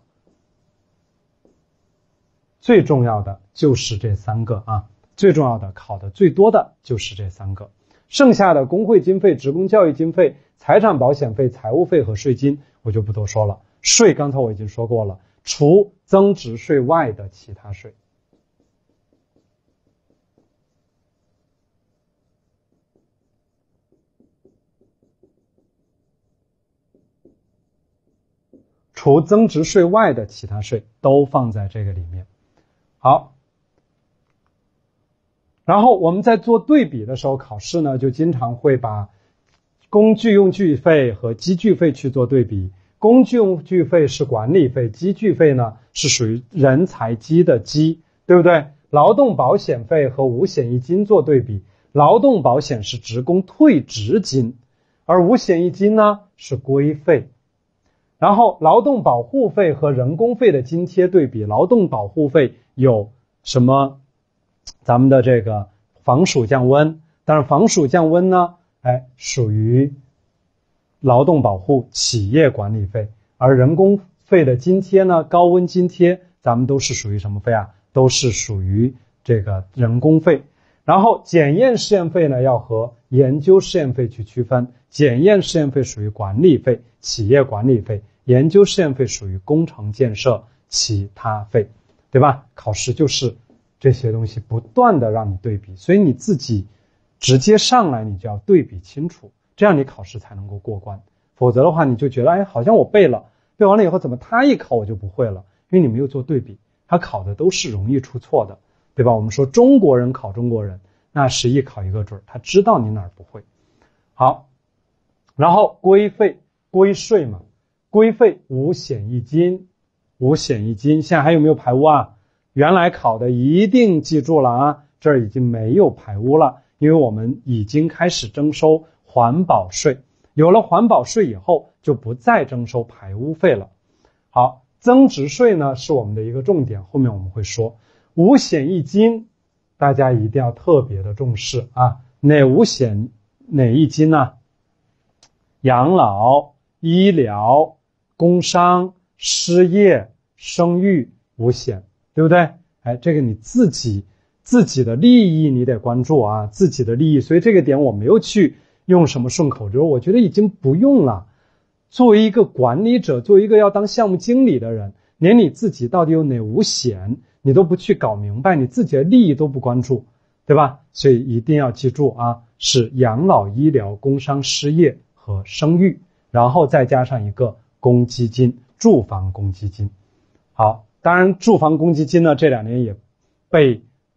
最重要的就是这三个啊，最重要的考的最多的就是这三个。剩下的工会经费、职工教育经费、财产保险费、财务费和税金我就不多说了。税刚才我已经说过了，除增值税外的其他税。除增值税外的其他税都放在这个里面。好，然后我们在做对比的时候，考试呢就经常会把工具用具费和机具费去做对比。工具用具费是管理费，机具费呢是属于人才机的机，对不对？劳动保险费和五险一金做对比，劳动保险是职工退职金，而五险一金呢是规费。然后劳动保护费和人工费的津贴对比，劳动保护费有什么？咱们的这个防暑降温，但是防暑降温呢，哎，属于劳动保护企业管理费，而人工费的津贴呢，高温津贴，咱们都是属于什么费啊？都是属于这个人工费。然后检验试验费呢，要和研究试验费去区分，检验试验费属于管理费，企业管理费，研究试验费属于工程建设其他费，对吧？考试就是这些东西不断的让你对比，所以你自己直接上来你就要对比清楚，这样你考试才能够过关。否则的话你就觉得，哎，好像我背了，背完了以后怎么他一考我就不会了，因为你没有做对比，他考的都是容易出错的，对吧？我们说中国人考中国人，那是一考一个准，他知道你哪儿不会。好，然后规费，规税嘛，规费五险一金，五险一金，现在还有没有排污啊？原来考的一定记住了啊，这儿已经没有排污了，因为我们已经开始征收环保税，有了环保税以后就不再征收排污费了。好，增值税呢是我们的一个重点，后面我们会说。五险一金大家一定要特别的重视啊，哪五险哪一金呢？养老、医疗、工伤、失业、生育五险，对不对？哎，这个你自己自己的利益你得关注啊，自己的利益，所以这个点我没有去用什么顺口溜，我觉得已经不用了。作为一个管理者，作为一个要当项目经理的人，连你自己到底有哪五险你都不去搞明白，你自己的利益都不关注，对吧？所以一定要记住啊，是养老、医疗、工伤、失业和生育，然后再加上一个公积金，住房公积金。好，当然住房公积金呢这两年也被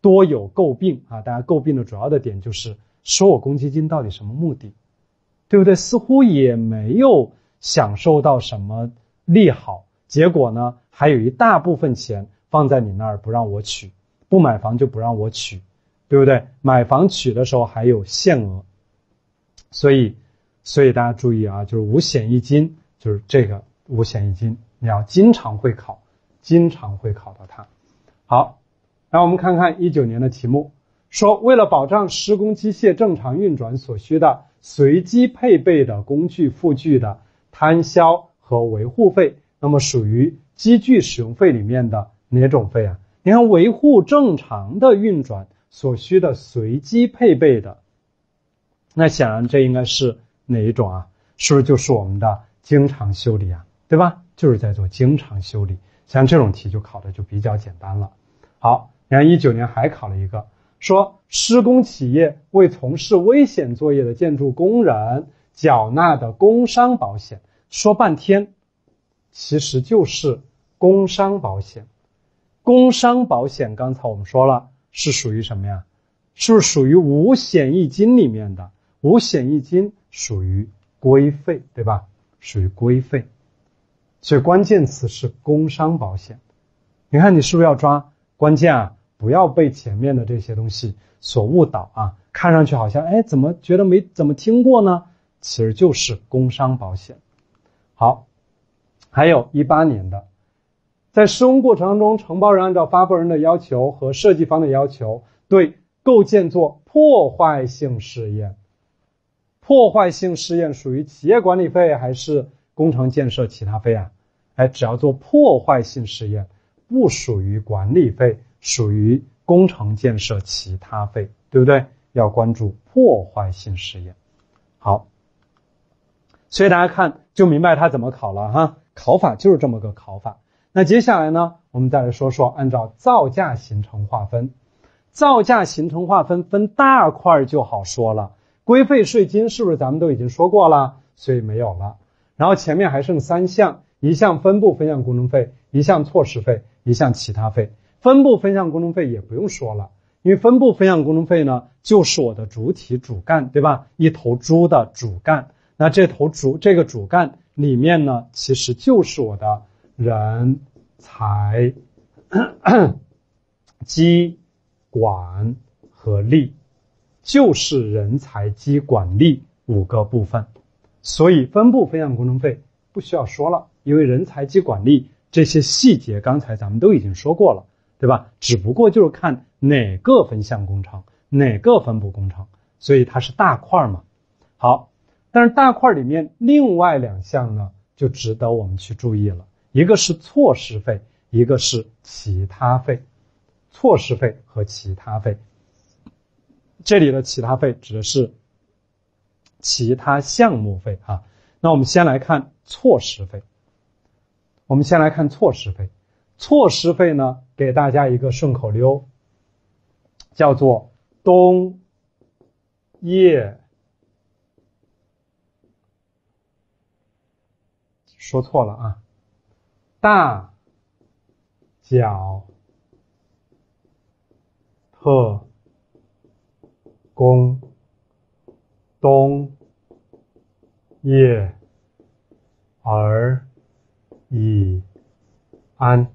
多有诟病啊，大家诟病的主要的点就是收我公积金到底什么目的，对不对？似乎也没有享受到什么利好，结果呢，还有一大部分钱放在你那儿不让我取，不买房就不让我取，对不对？买房取的时候还有限额，所以，所以大家注意啊，就是五险一金，就是这个五险一金，你要经常会考，经常会考到它。好，然后我们看看一九年的题目，说为了保障施工机械正常运转所需的随机配备的工具副具的摊销和维护费，那么属于机具使用费里面的哪种费啊？你看维护正常的运转所需的随机配备的，那显然这应该是哪一种啊？是不是就是我们的经常修理啊？对吧？就是在做经常修理，像这种题就考的就比较简单了。好，你看一九年还考了一个，说施工企业为从事危险作业的建筑工人缴纳的工伤保险，说半天其实就是工伤保险。工伤保险刚才我们说了是属于什么呀？是不是属于五险一金里面的？五险一金属于规费，对吧？属于规费，所以关键词是工伤保险。你看你是不是要抓关键啊？不要被前面的这些东西所误导啊！看上去好像哎，怎么觉得没怎么听过呢？其实就是工伤保险。好，还有一八年的，在施工过程中，承包人按照发布人的要求和设计方的要求，对构建做破坏性试验。破坏性试验属于企业管理费还是工程建设其他费啊？哎，只要做破坏性试验，不属于管理费，属于工程建设其他费，对不对？要关注破坏性试验。好，所以大家看就明白它怎么考了哈，考法就是这么个考法。那接下来呢，我们再来说说按照造价形成划分。造价形成划分分大块就好说了，规费税金是不是咱们都已经说过了？所以没有了。然后前面还剩三项，一项分部分项工程费，一项措施费，一项其他费。分部分项工程费也不用说了，因为分部分项工程费呢，就是我的主体主干，对吧？一头猪的主干，那这头主这个主干里面呢，其实就是我的人财机管和力，就是人财机管力五个部分。所以分部分项工程费不需要说了，因为人财机管力这些细节刚才咱们都已经说过了，对吧？只不过就是看哪个分项工程，哪个分部工程，所以它是大块嘛。好，但是大块里面另外两项呢，就值得我们去注意了。一个是措施费，一个是其他费。措施费和其他费，这里的其他费指的是其他项目费啊。那我们先来看措施费。我们先来看措施费。措施费呢，给大家一个顺口溜，叫做冬叶，说错了啊，大脚特工冬叶而已安。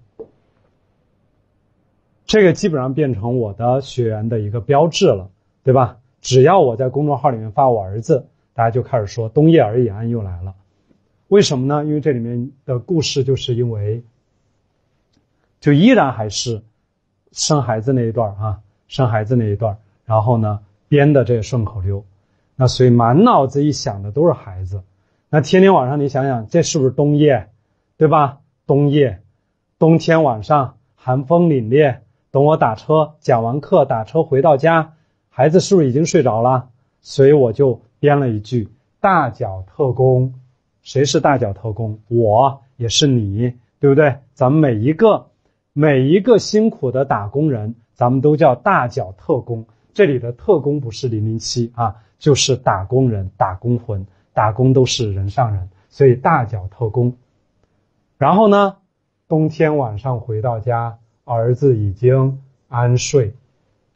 这个基本上变成我的学员的一个标志了，对吧？只要我在公众号里面发我儿子，大家就开始说冬叶而已安又来了。为什么呢？因为这里面的故事就是因为就依然还是生孩子那一段啊，生孩子那一段，然后呢编的这个顺口溜，那所以满脑子一想的都是孩子。那天天晚上你想想，这是不是冬夜，对吧？冬夜，冬天晚上寒风凛冽，等我打车讲完课打车回到家，孩子是不是已经睡着了？所以我就编了一句大脚特工。谁是大脚特工？我也是你，对不对？咱们每一个每一个辛苦的打工人，咱们都叫大脚特工。这里的特工不是零零七啊，就是打工人，打工魂，打工都是人上人，所以大脚特工。然后呢，冬天晚上回到家，儿子已经安睡，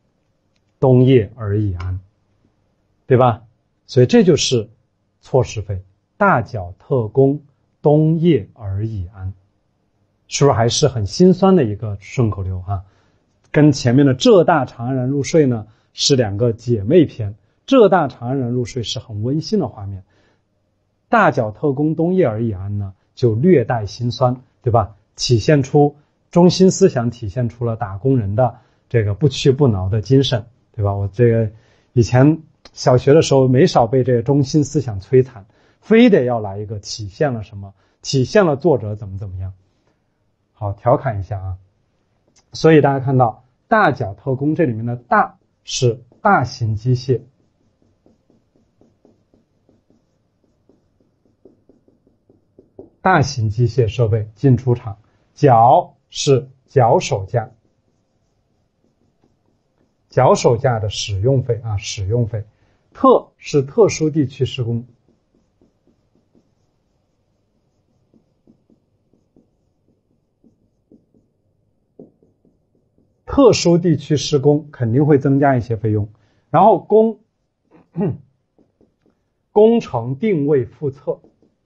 冬夜而已安，对吧？所以这就是错时费，大缴特工，冬夜而已安，是不是还是很心酸的一个顺口溜哈？跟前面的浙大长安人入睡呢是两个姐妹篇，浙大长安人入睡是很温馨的画面，大缴特工，冬夜而已安呢就略带心酸，对吧？体现出中心思想，体现出了打工人的这个不屈不挠的精神，对吧？我这个以前小学的时候没少被这个中心思想摧残，非得要来一个体现了什么，体现了作者怎么怎么样。好，调侃一下啊。所以大家看到大缴特工这里面的大是大型机械，大型机械设备进出厂，缴是脚手架，脚手架的使用费啊，使用费。特是特殊地区施工，特殊地区施工肯定会增加一些费用。然后工工程定位复测，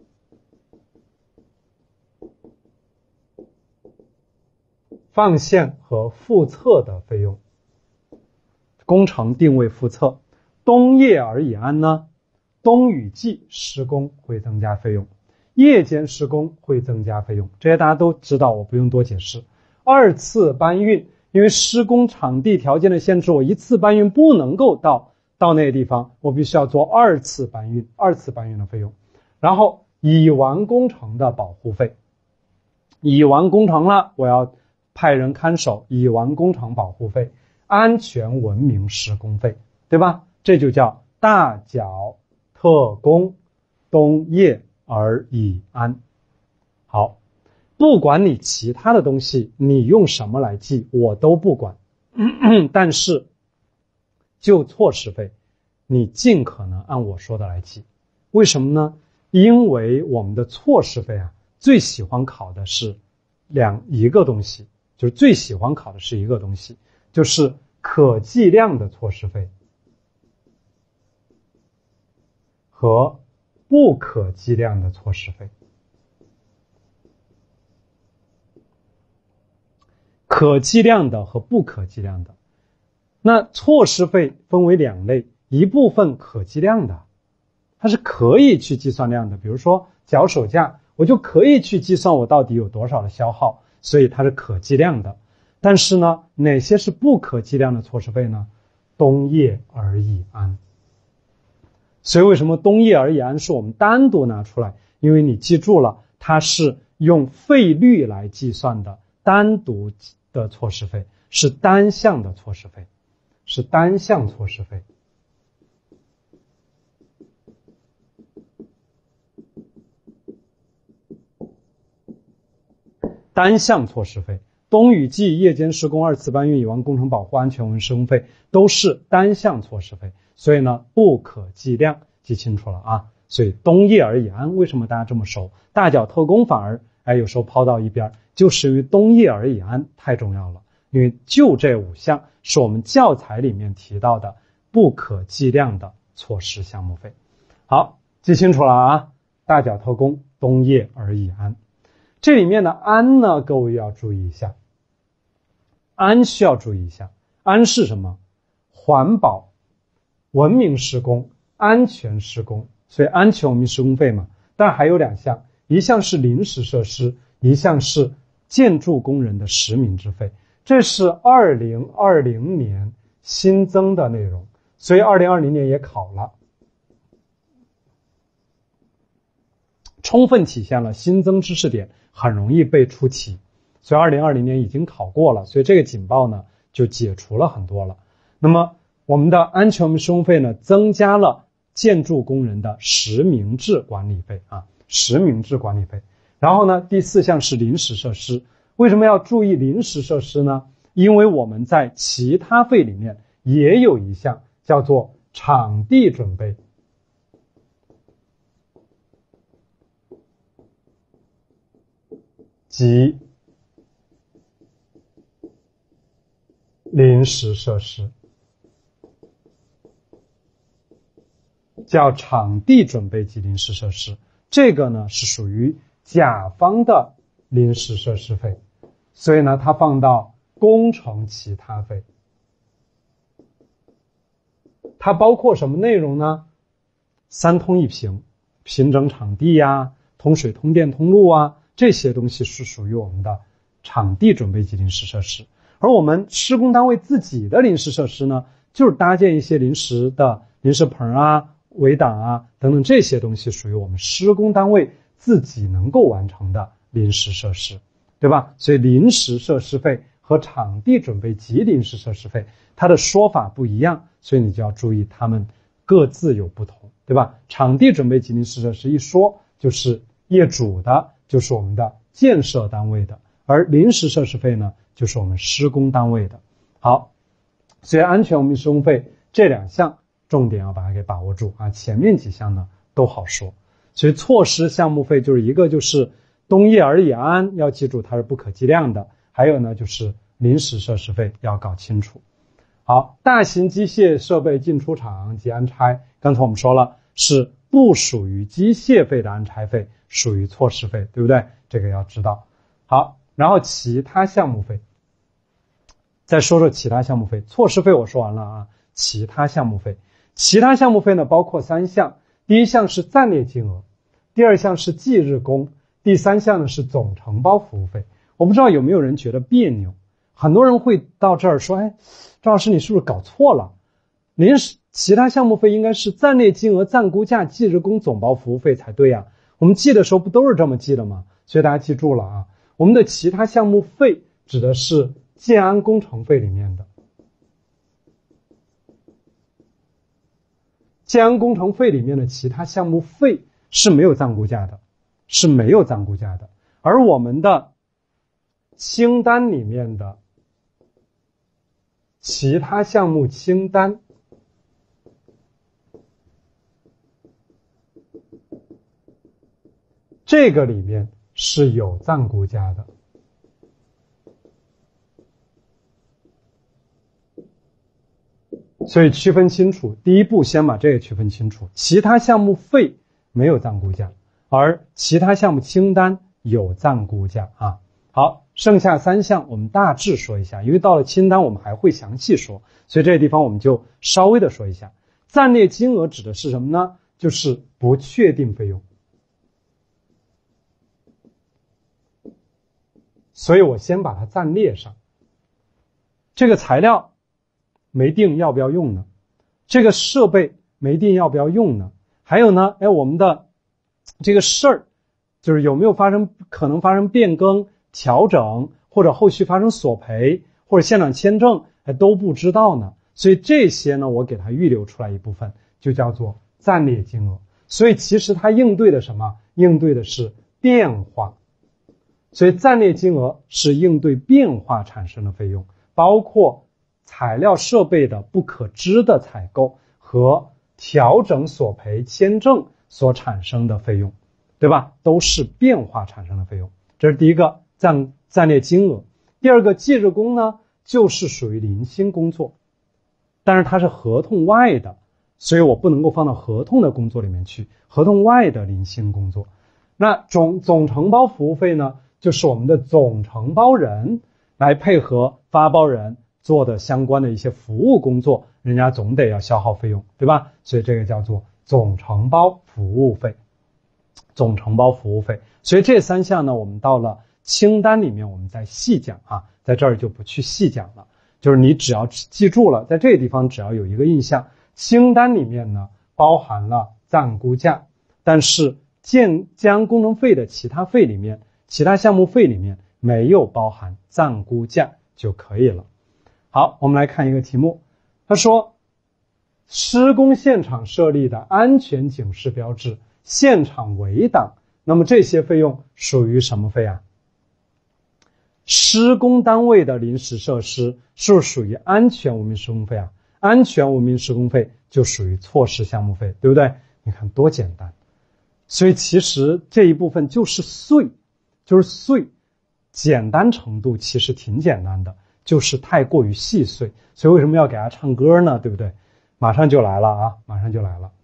放线和复测的费用。工程定位复测。冬夜而已安呢，冬雨季施工会增加费用，夜间施工会增加费用，这些大家都知道，我不用多解释。二次搬运，因为施工场地条件的限制，我一次搬运不能够到到那个地方，我必须要做二次搬运，二次搬运的费用。然后已完工程的保护费，已完工程了，我要派人看守，已完工程保护费，安全文明施工费，对吧？这就叫大缴特工，冬夜而已安。好，不管你其他的东西你用什么来记，我都不管，但是就错时费你尽可能按我说的来记。为什么呢？因为我们的错时费啊，最喜欢考的是两一个东西，就是最喜欢考的是一个东西，就是可计量的错时费和不可计量的错时费。可计量的和不可计量的，那错时费分为两类，一部分可计量的，它是可以去计算量的，比如说脚手架，我就可以去计算我到底有多少的消耗，所以它是可计量的。但是呢，哪些是不可计量的错时费呢？冬夜而已安。所以为什么冬夜而已安是我们单独拿出来？因为你记住了，它是用费率来计算的，单独的错时费，是单项的错时费，是单项错时费。单项错时费，冬雨季夜间施工、二次搬运、已完工程保护、安全文明施工费都是单项错时费，所以呢不可计量，记清楚了啊。所以冬夜而已安为什么大家这么熟？大缴特工反而哎有时候抛到一边，就是因为冬夜而已安太重要了，因为就这五项是我们教材里面提到的不可计量的错时项目费。好，记清楚了啊，大缴特工，冬夜而已安。这里面的安呢，各位要注意一下，安需要注意一下，安是什么？环保、文明施工、安全施工，所以安全文明施工费嘛。当然还有两项，一项是临时设施，一项是建筑工人的实名制费，这是二零二零年新增的内容，所以二零二零年也考了，充分体现了新增知识点很容易被出题，所以二零二零年已经考过了，所以这个警报呢就解除了很多了。那么我们的安全文明施工费呢，增加了建筑工人的实名制管理费啊，实名制管理费。然后呢，第四项是临时设施。为什么要注意临时设施呢？因为我们在其他费里面也有一项叫做场地准备。及临时设施， 叫场地准备及临时设施，这个呢是属于甲方的临时设施费，所以呢它放到工程其他费。它包括什么内容呢？三通一平，平整场地呀，通水通电通路啊，这些东西是属于我们的场地准备及临时设施。而我们施工单位自己的临时设施呢，就是搭建一些临时的临时棚啊、围挡啊等等，这些东西属于我们施工单位自己能够完成的临时设施，对吧？所以临时设施费和场地准备及临时设施费它的说法不一样，所以你就要注意它们各自有不同，对吧？场地准备及临时设施一说就是业主的，就是我们的建设单位的，而临时设施费呢就是我们施工单位的。好，所以安全无名施工费这两项重点要把它给把握住啊，前面几项呢都好说。所以措施项目费就是一个就是东叶而已安，要记住它是不可计量的，还有呢就是临时设施费要搞清楚。好，大型机械设备进出厂及安拆，刚才我们说了是不属于机械费的安拆费，属于措施费，对不对？这个要知道。好，然后其他项目费，再说说其他项目费。措施费我说完了啊，其他项目费，其他项目费呢包括三项，第一项是暂列金额，第二项是计日工，第三项呢是总承包服务费。我不知道有没有人觉得别扭，很多人会到这儿说，哎，赵老师你是不是搞错了？临时其他项目费应该是暂列金额、暂估价、计日工、总包服务费才对呀、啊。我们记的时候不都是这么记的吗？所以大家记住了啊，我们的其他项目费指的是建安工程费里面的。建安工程费里面的其他项目费是没有暂估价的，是没有暂估价的。而我们的清单里面的其他项目清单，这个里面是有暂估价的。所以区分清楚，第一步先把这个区分清楚，其他项目费没有暂估价，而其他项目清单有暂估价啊。好，剩下三项我们大致说一下，因为到了清单我们还会详细说，所以这个地方我们就稍微的说一下。暂列金额指的是什么呢？就是不确定费用。所以我先把它暂列上。这个材料没定要不要用呢？这个设备没定要不要用呢？还有呢，哎，我们的这个事儿就是有没有发生可能发生变更、调整，或者后续发生索赔或者现场签证，哎，都不知道呢。所以这些呢，我给它预留出来一部分，就叫做暂列金额。所以其实它应对的什么？应对的是变化。所以暂列金额是应对变化产生的费用，包括材料设备的不可知的采购和调整索赔签证所产生的费用，对吧？都是变化产生的费用。这是第一个暂暂列金额。第二个计日工呢，就是属于零星工作，但是它是合同外的，所以我不能够放到合同的工作里面去，合同外的零星工作。那总总承包服务费呢，就是我们的总承包人来配合发包人做的相关的一些服务工作，人家总得要消耗费用，对吧？所以这个叫做总承包服务费，总承包服务费。所以这三项呢，我们到了清单里面我们再细讲啊，在这儿就不去细讲了，就是你只要记住了，在这个地方只要有一个印象，清单里面呢包含了暂估价，但是建建安工程费的其他费里面，其他项目费里面没有包含暂估价就可以了。好，我们来看一个题目，他说施工现场设立的安全警示标志、现场围挡，那么这些费用属于什么费啊？施工单位的临时设施是不是属于安全无名施工费啊？安全无名施工费就属于措施项目费，对不对？你看多简单。所以其实这一部分就是碎，就是碎，简单程度其实挺简单的，就是太过于细碎。所以为什么要给他唱歌呢？对不对？马上就来了啊，马上就来了。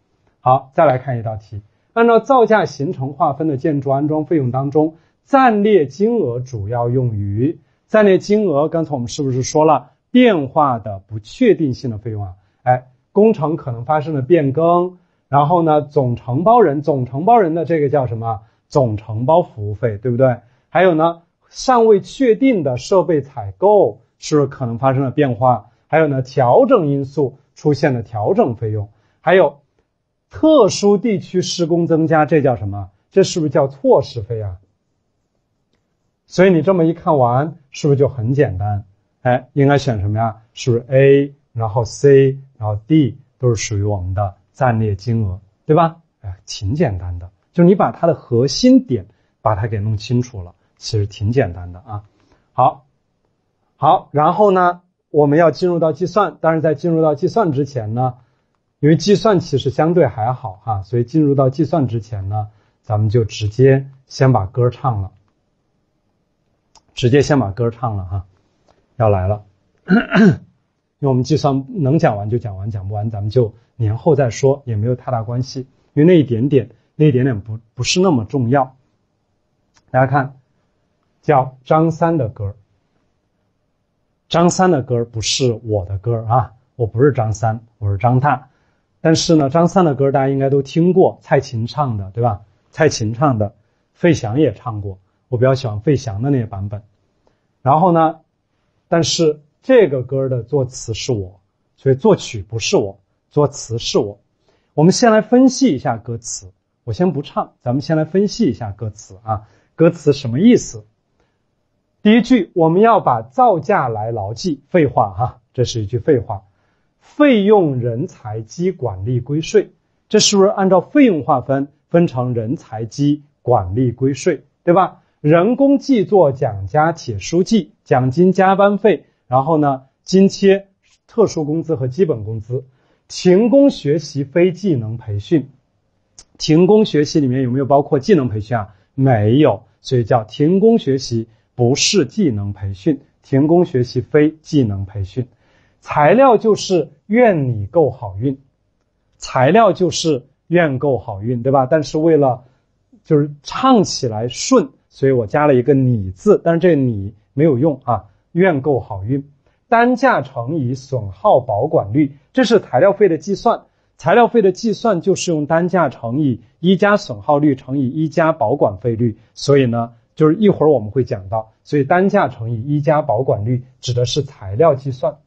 好，再来看一道题，按照造价形成划分的建筑安装费用当中，暂列金额主要用于暂列金额，刚才我们是不是说了变化的不确定性的费用啊？哎，工程可能发生了变更，然后呢，总承包人总承包人的这个叫什么？总承包服务费，对不对？还有呢，尚未确定的设备采购是不是可能发生了变化？还有呢，调整因素出现了调整费用，还有特殊地区施工增加，这叫什么？这是不是叫错时费啊？所以你这么一看完，是不是就很简单？哎，应该选什么呀？是不是 A， 然后 C， 然后 D 都是属于我们的暂列金额，对吧？哎，挺简单的，就是你把它的核心点把它给弄清楚了，其实挺简单的啊。好，好，然后呢，我们要进入到计算，但是在进入到计算之前呢，因为计算其实相对还好哈，所以进入到计算之前呢，咱们就直接先把歌唱了。直接先把歌唱了哈，要来了，因为我们计算能讲完就讲完，讲不完咱们就年后再说，也没有太大关系，因为那一点点那一点点不不是那么重要。大家看，叫张三的歌，张三的歌不是我的歌啊，我不是张三，我是张大，但是呢，张三的歌大家应该都听过，蔡琴唱的，对吧？蔡琴唱的，费翔也唱过。我比较喜欢费翔的那个版本，然后呢，但是这个歌的作词是我，所以作曲不是我，作词是我。我们先来分析一下歌词，我先不唱，咱们先来分析一下歌词啊。歌词什么意思？第一句，我们要把造价来牢记，废话哈，这是一句废话。费用、人才、机、管理、归税，这是不是按照费用划分，分成人才、机、管理、归税，对吧？人工计作奖加铁书记，奖金加班费，然后呢，津贴、特殊工资和基本工资。停工学习非技能培训，停工学习里面有没有包括技能培训啊？没有，所以叫停工学习不是技能培训，停工学习非技能培训。材料就是愿你够好运，材料就是愿够好运，对吧？但是为了就是唱起来顺，所以我加了一个你字，但是这个你没有用啊，愿够好运。单价乘以损耗保管率，这是材料费的计算，材料费的计算就是用单价乘以一加损耗率乘以一加保管费率，所以呢，就是一会儿我们会讲到，所以单价乘以一加保管率指的是材料计算，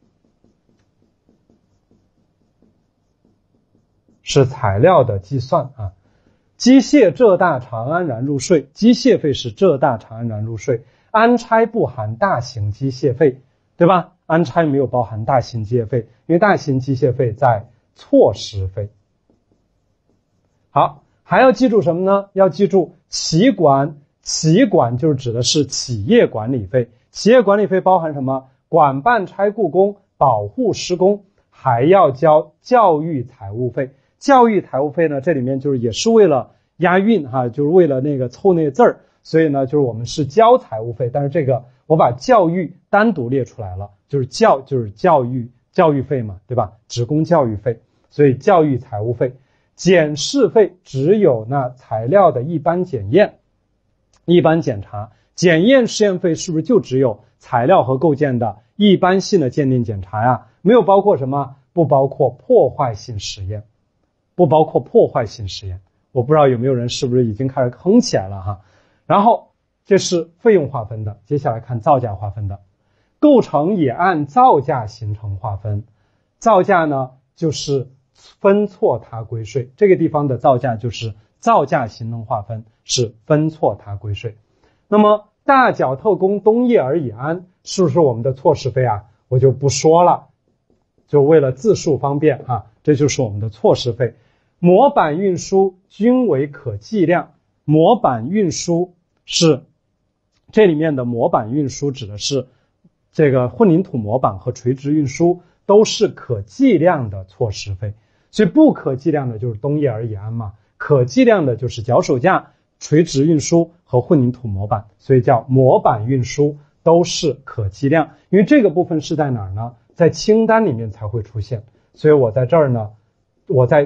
是材料的计算啊。机械浙大长安然入税，机械费是浙大长安然入税，安拆不含大型机械费，对吧？安拆没有包含大型机械费，因为大型机械费在错时费。好，还要记住什么呢？要记住企管，企管就是指的是企业管理费，企业管理费包含什么？管办拆雇工、保护施工，还要交教育财务费。教育财务费呢，这里面就是也是为了押韵哈，就是为了那个凑那个字儿，所以呢，就是我们是交财务费，但是这个我把教育单独列出来了，就是教就是教育教育费嘛，对吧？职工教育费，所以教育财务费。检视费只有那材料的一般检验、一般检查，检验试验费是不是就只有材料和构件的一般性的鉴定检查呀？没有包括什么？不包括破坏性实验。不包括破坏性实验，我不知道有没有人是不是已经开始哼起来了哈。然后这是费用划分的，接下来看造价划分的。构成也按造价形成划分，造价呢就是分错他归税，这个地方的造价就是造价形成划分，是分错他归税。那么大脚特工东叶尔以安是不是我们的错时费啊？我就不说了，就为了字数方便啊，这就是我们的错时费。模板运输均为可计量，模板运输是这里面的模板运输指的是这个混凝土模板和垂直运输都是可计量的错时费，所以不可计量的就是东叶尔以安嘛，可计量的就是脚手架、垂直运输和混凝土模板，所以叫模板运输都是可计量。因为这个部分是在哪儿呢？在清单里面才会出现，所以我在这儿呢，我在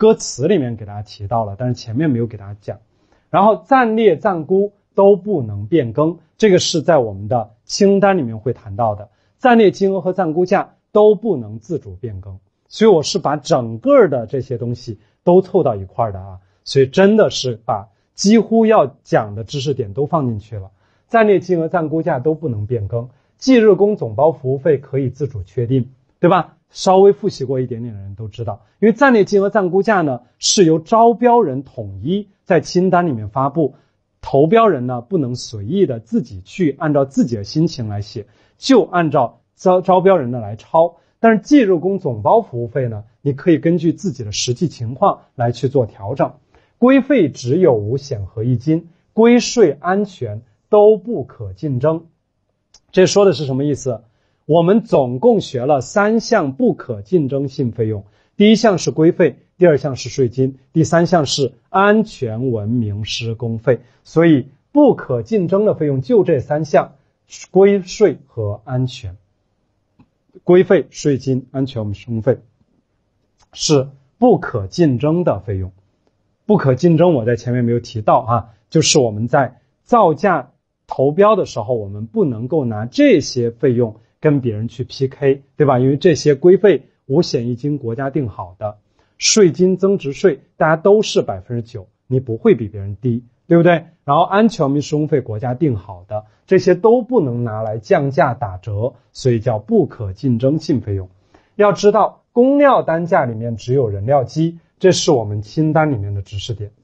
歌词里面给大家提到了，但是前面没有给大家讲。然后暂列暂估都不能变更，这个是在我们的清单里面会谈到的。暂列金额和暂估价都不能自主变更，所以我是把整个的这些东西都凑到一块的啊，所以真的是把几乎要讲的知识点都放进去了。暂列金额、暂估价都不能变更，计日工总包服务费可以自主确定，对吧？稍微复习过一点点的人都知道，因为暂列金额、暂估价呢是由招标人统一在清单里面发布，投标人呢不能随意的自己去按照自己的心情来写，就按照招招标人的来抄。但是计日工总包服务费呢，你可以根据自己的实际情况来去做调整。规费只有无险合一金，规税安全都不可竞争。这说的是什么意思？我们总共学了三项不可竞争性费用，第一项是规费，第二项是税金，第三项是安全文明施工费。所以不可竞争的费用就这三项，规税和安全。规费、税金、安全文明施工费是不可竞争的费用。不可竞争我在前面没有提到啊，就是我们在造价投标的时候，我们不能够拿这些费用跟别人去 P K， 对吧？因为这些规费五险一金国家定好的，税金增值税大家都是 百分之九， 你不会比别人低，对不对？然后安全文明施工费国家定好的，这些都不能拿来降价打折，所以叫不可竞争性费用。要知道工料单价里面只有人料机，这是我们清单里面的知识点。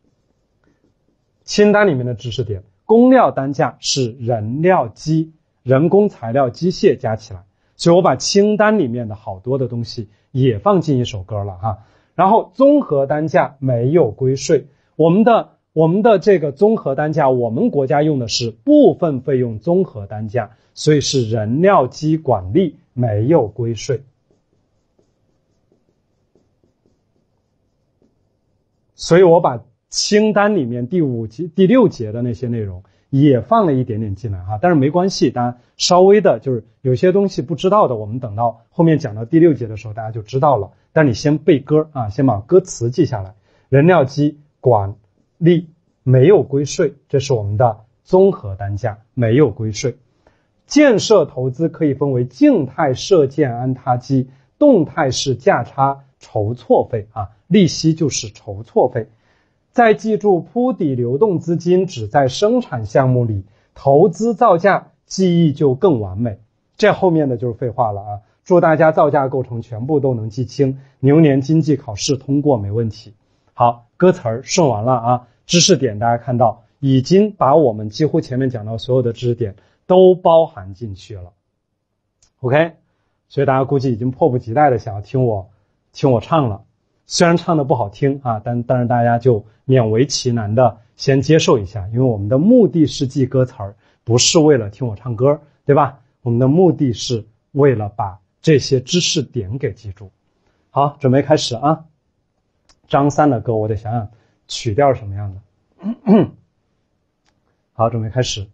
清单里面的知识点，工料单价是人料机，人工材料机械加起来，所以我把清单里面的好多的东西也放进一首歌了哈。然后综合单价没有归税，我们的我们的这个综合单价，我们国家用的是部分费用综合单价，所以是人料机管理没有归税。所以我把清单里面第五节、第六节的那些内容也放了一点点进来哈，但是没关系，大家稍微的就是有些东西不知道的，我们等到后面讲到第六节的时候大家就知道了。但你先背歌啊，先把歌词记下来。人料机管理没有归税，这是我们的综合单价，没有归税。建设投资可以分为静态设建安踏机、动态式价差筹措费啊，利息就是筹措费。再记住，铺底流动资金只在生产项目里，投资造价记忆就更完美。这后面的就是废话了啊！祝大家造价构成全部都能记清，牛年经济考试通过没问题。好，歌词儿顺完了啊，知识点大家看到已经把我们几乎前面讲到所有的知识点都包含进去了。OK， 所以大家估计已经迫不及待的想要听我听我唱了。虽然唱的不好听啊，但但是大家就勉为其难的先接受一下，因为我们的目的是记歌词儿，不是为了听我唱歌，对吧？我们的目的是为了把这些知识点给记住。好，准备开始啊！张三的歌我得想想曲调是什么样的。好，准备开始。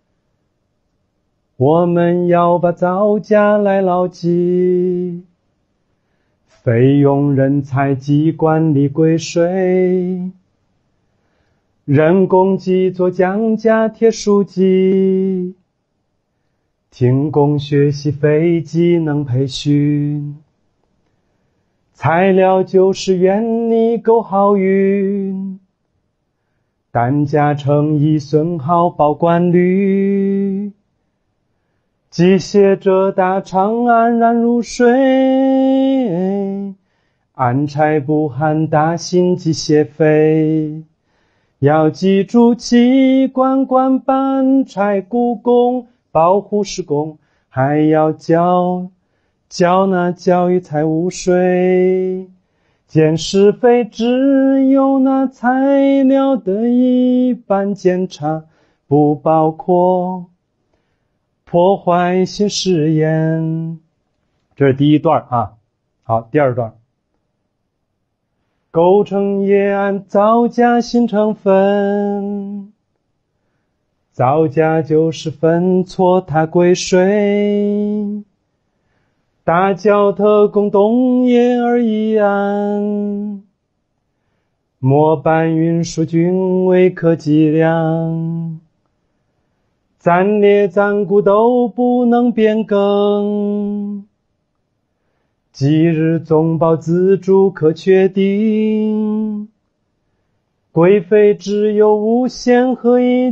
我们要把造价来牢记，费用、人才、及管理、归税，人工机做降价贴书机，停工学习非技能培训，材料就是原理够好运，单价乘以损耗保管率，机械这大厂安然入水，安拆不含大型机械费，要记住气管管板拆故宫保护施工，还要交交纳教育财务税，检视费只有那材料的一半检查，不包括破坏性试验。这是第一段啊。好，第二段。构成业按造价新成分，造价就是分错它归税，大脚特供东业而一案， 莫搬运输君未可计量，暂列暂顾都不能变更，即日宗保自主可确定，贵妃只有无限和一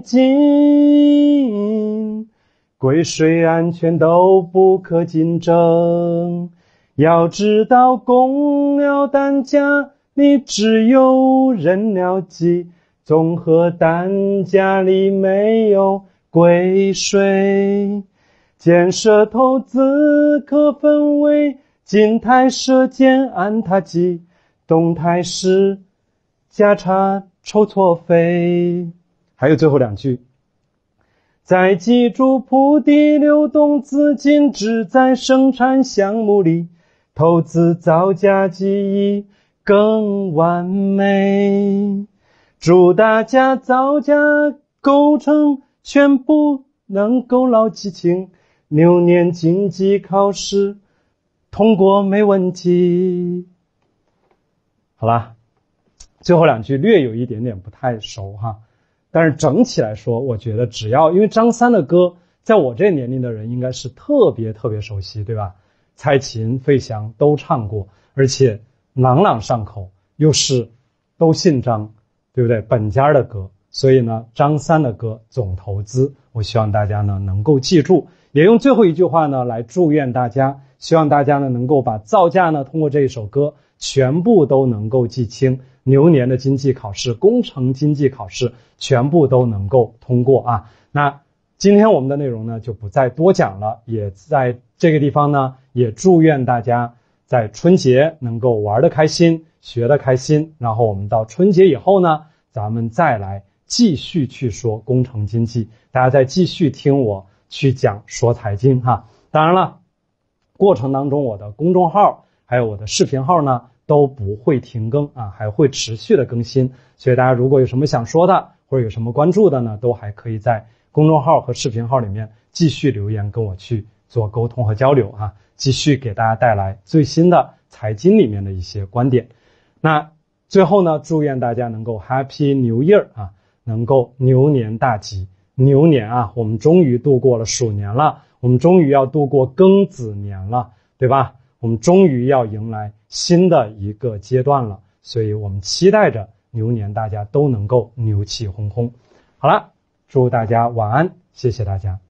尽，贵水安全都不可竞争。要知道公料担家里只有人料计，综合担家里没有贵水。建设投资可分为静态设建按它计，动态是价差筹措费。还有最后两句，再记住铺地流动资金只在生产项目里，投资造价记忆更完美。祝大家造价构成全部能够牢记清，牛年经济考试通过没问题。好啦，最后两句略有一点点不太熟哈，但是整体来说，我觉得只要因为张三的歌，在我这年龄的人应该是特别特别熟悉，对吧？蔡琴、费翔都唱过，而且朗朗上口，又是都姓张，对不对？本家的歌，所以呢，张三的歌总投资，我希望大家呢能够记住，也用最后一句话呢来祝愿大家，希望大家呢能够把造价呢通过这一首歌全部都能够记清，牛年的经济考试、工程经济考试全部都能够通过啊。那今天我们的内容呢就不再多讲了，也在这个地方呢也祝愿大家在春节能够玩得开心，学得开心，然后我们到春节以后呢，咱们再来继续去说工程经济，大家再继续听我去讲说财经哈。当然了，过程当中我的公众号还有我的视频号呢都不会停更啊，还会持续的更新，所以大家如果有什么想说的或者有什么关注的呢，都还可以在公众号和视频号里面继续留言跟我去做沟通和交流啊，继续给大家带来最新的财经里面的一些观点。那最后呢，祝愿大家能够 Happy New Year 啊，能够牛年大吉。牛年啊，我们终于度过了鼠年了，我们终于要度过庚子年了，对吧？我们终于要迎来新的一个阶段了，所以我们期待着牛年大家都能够牛气哄哄。好了，祝大家晚安，谢谢大家。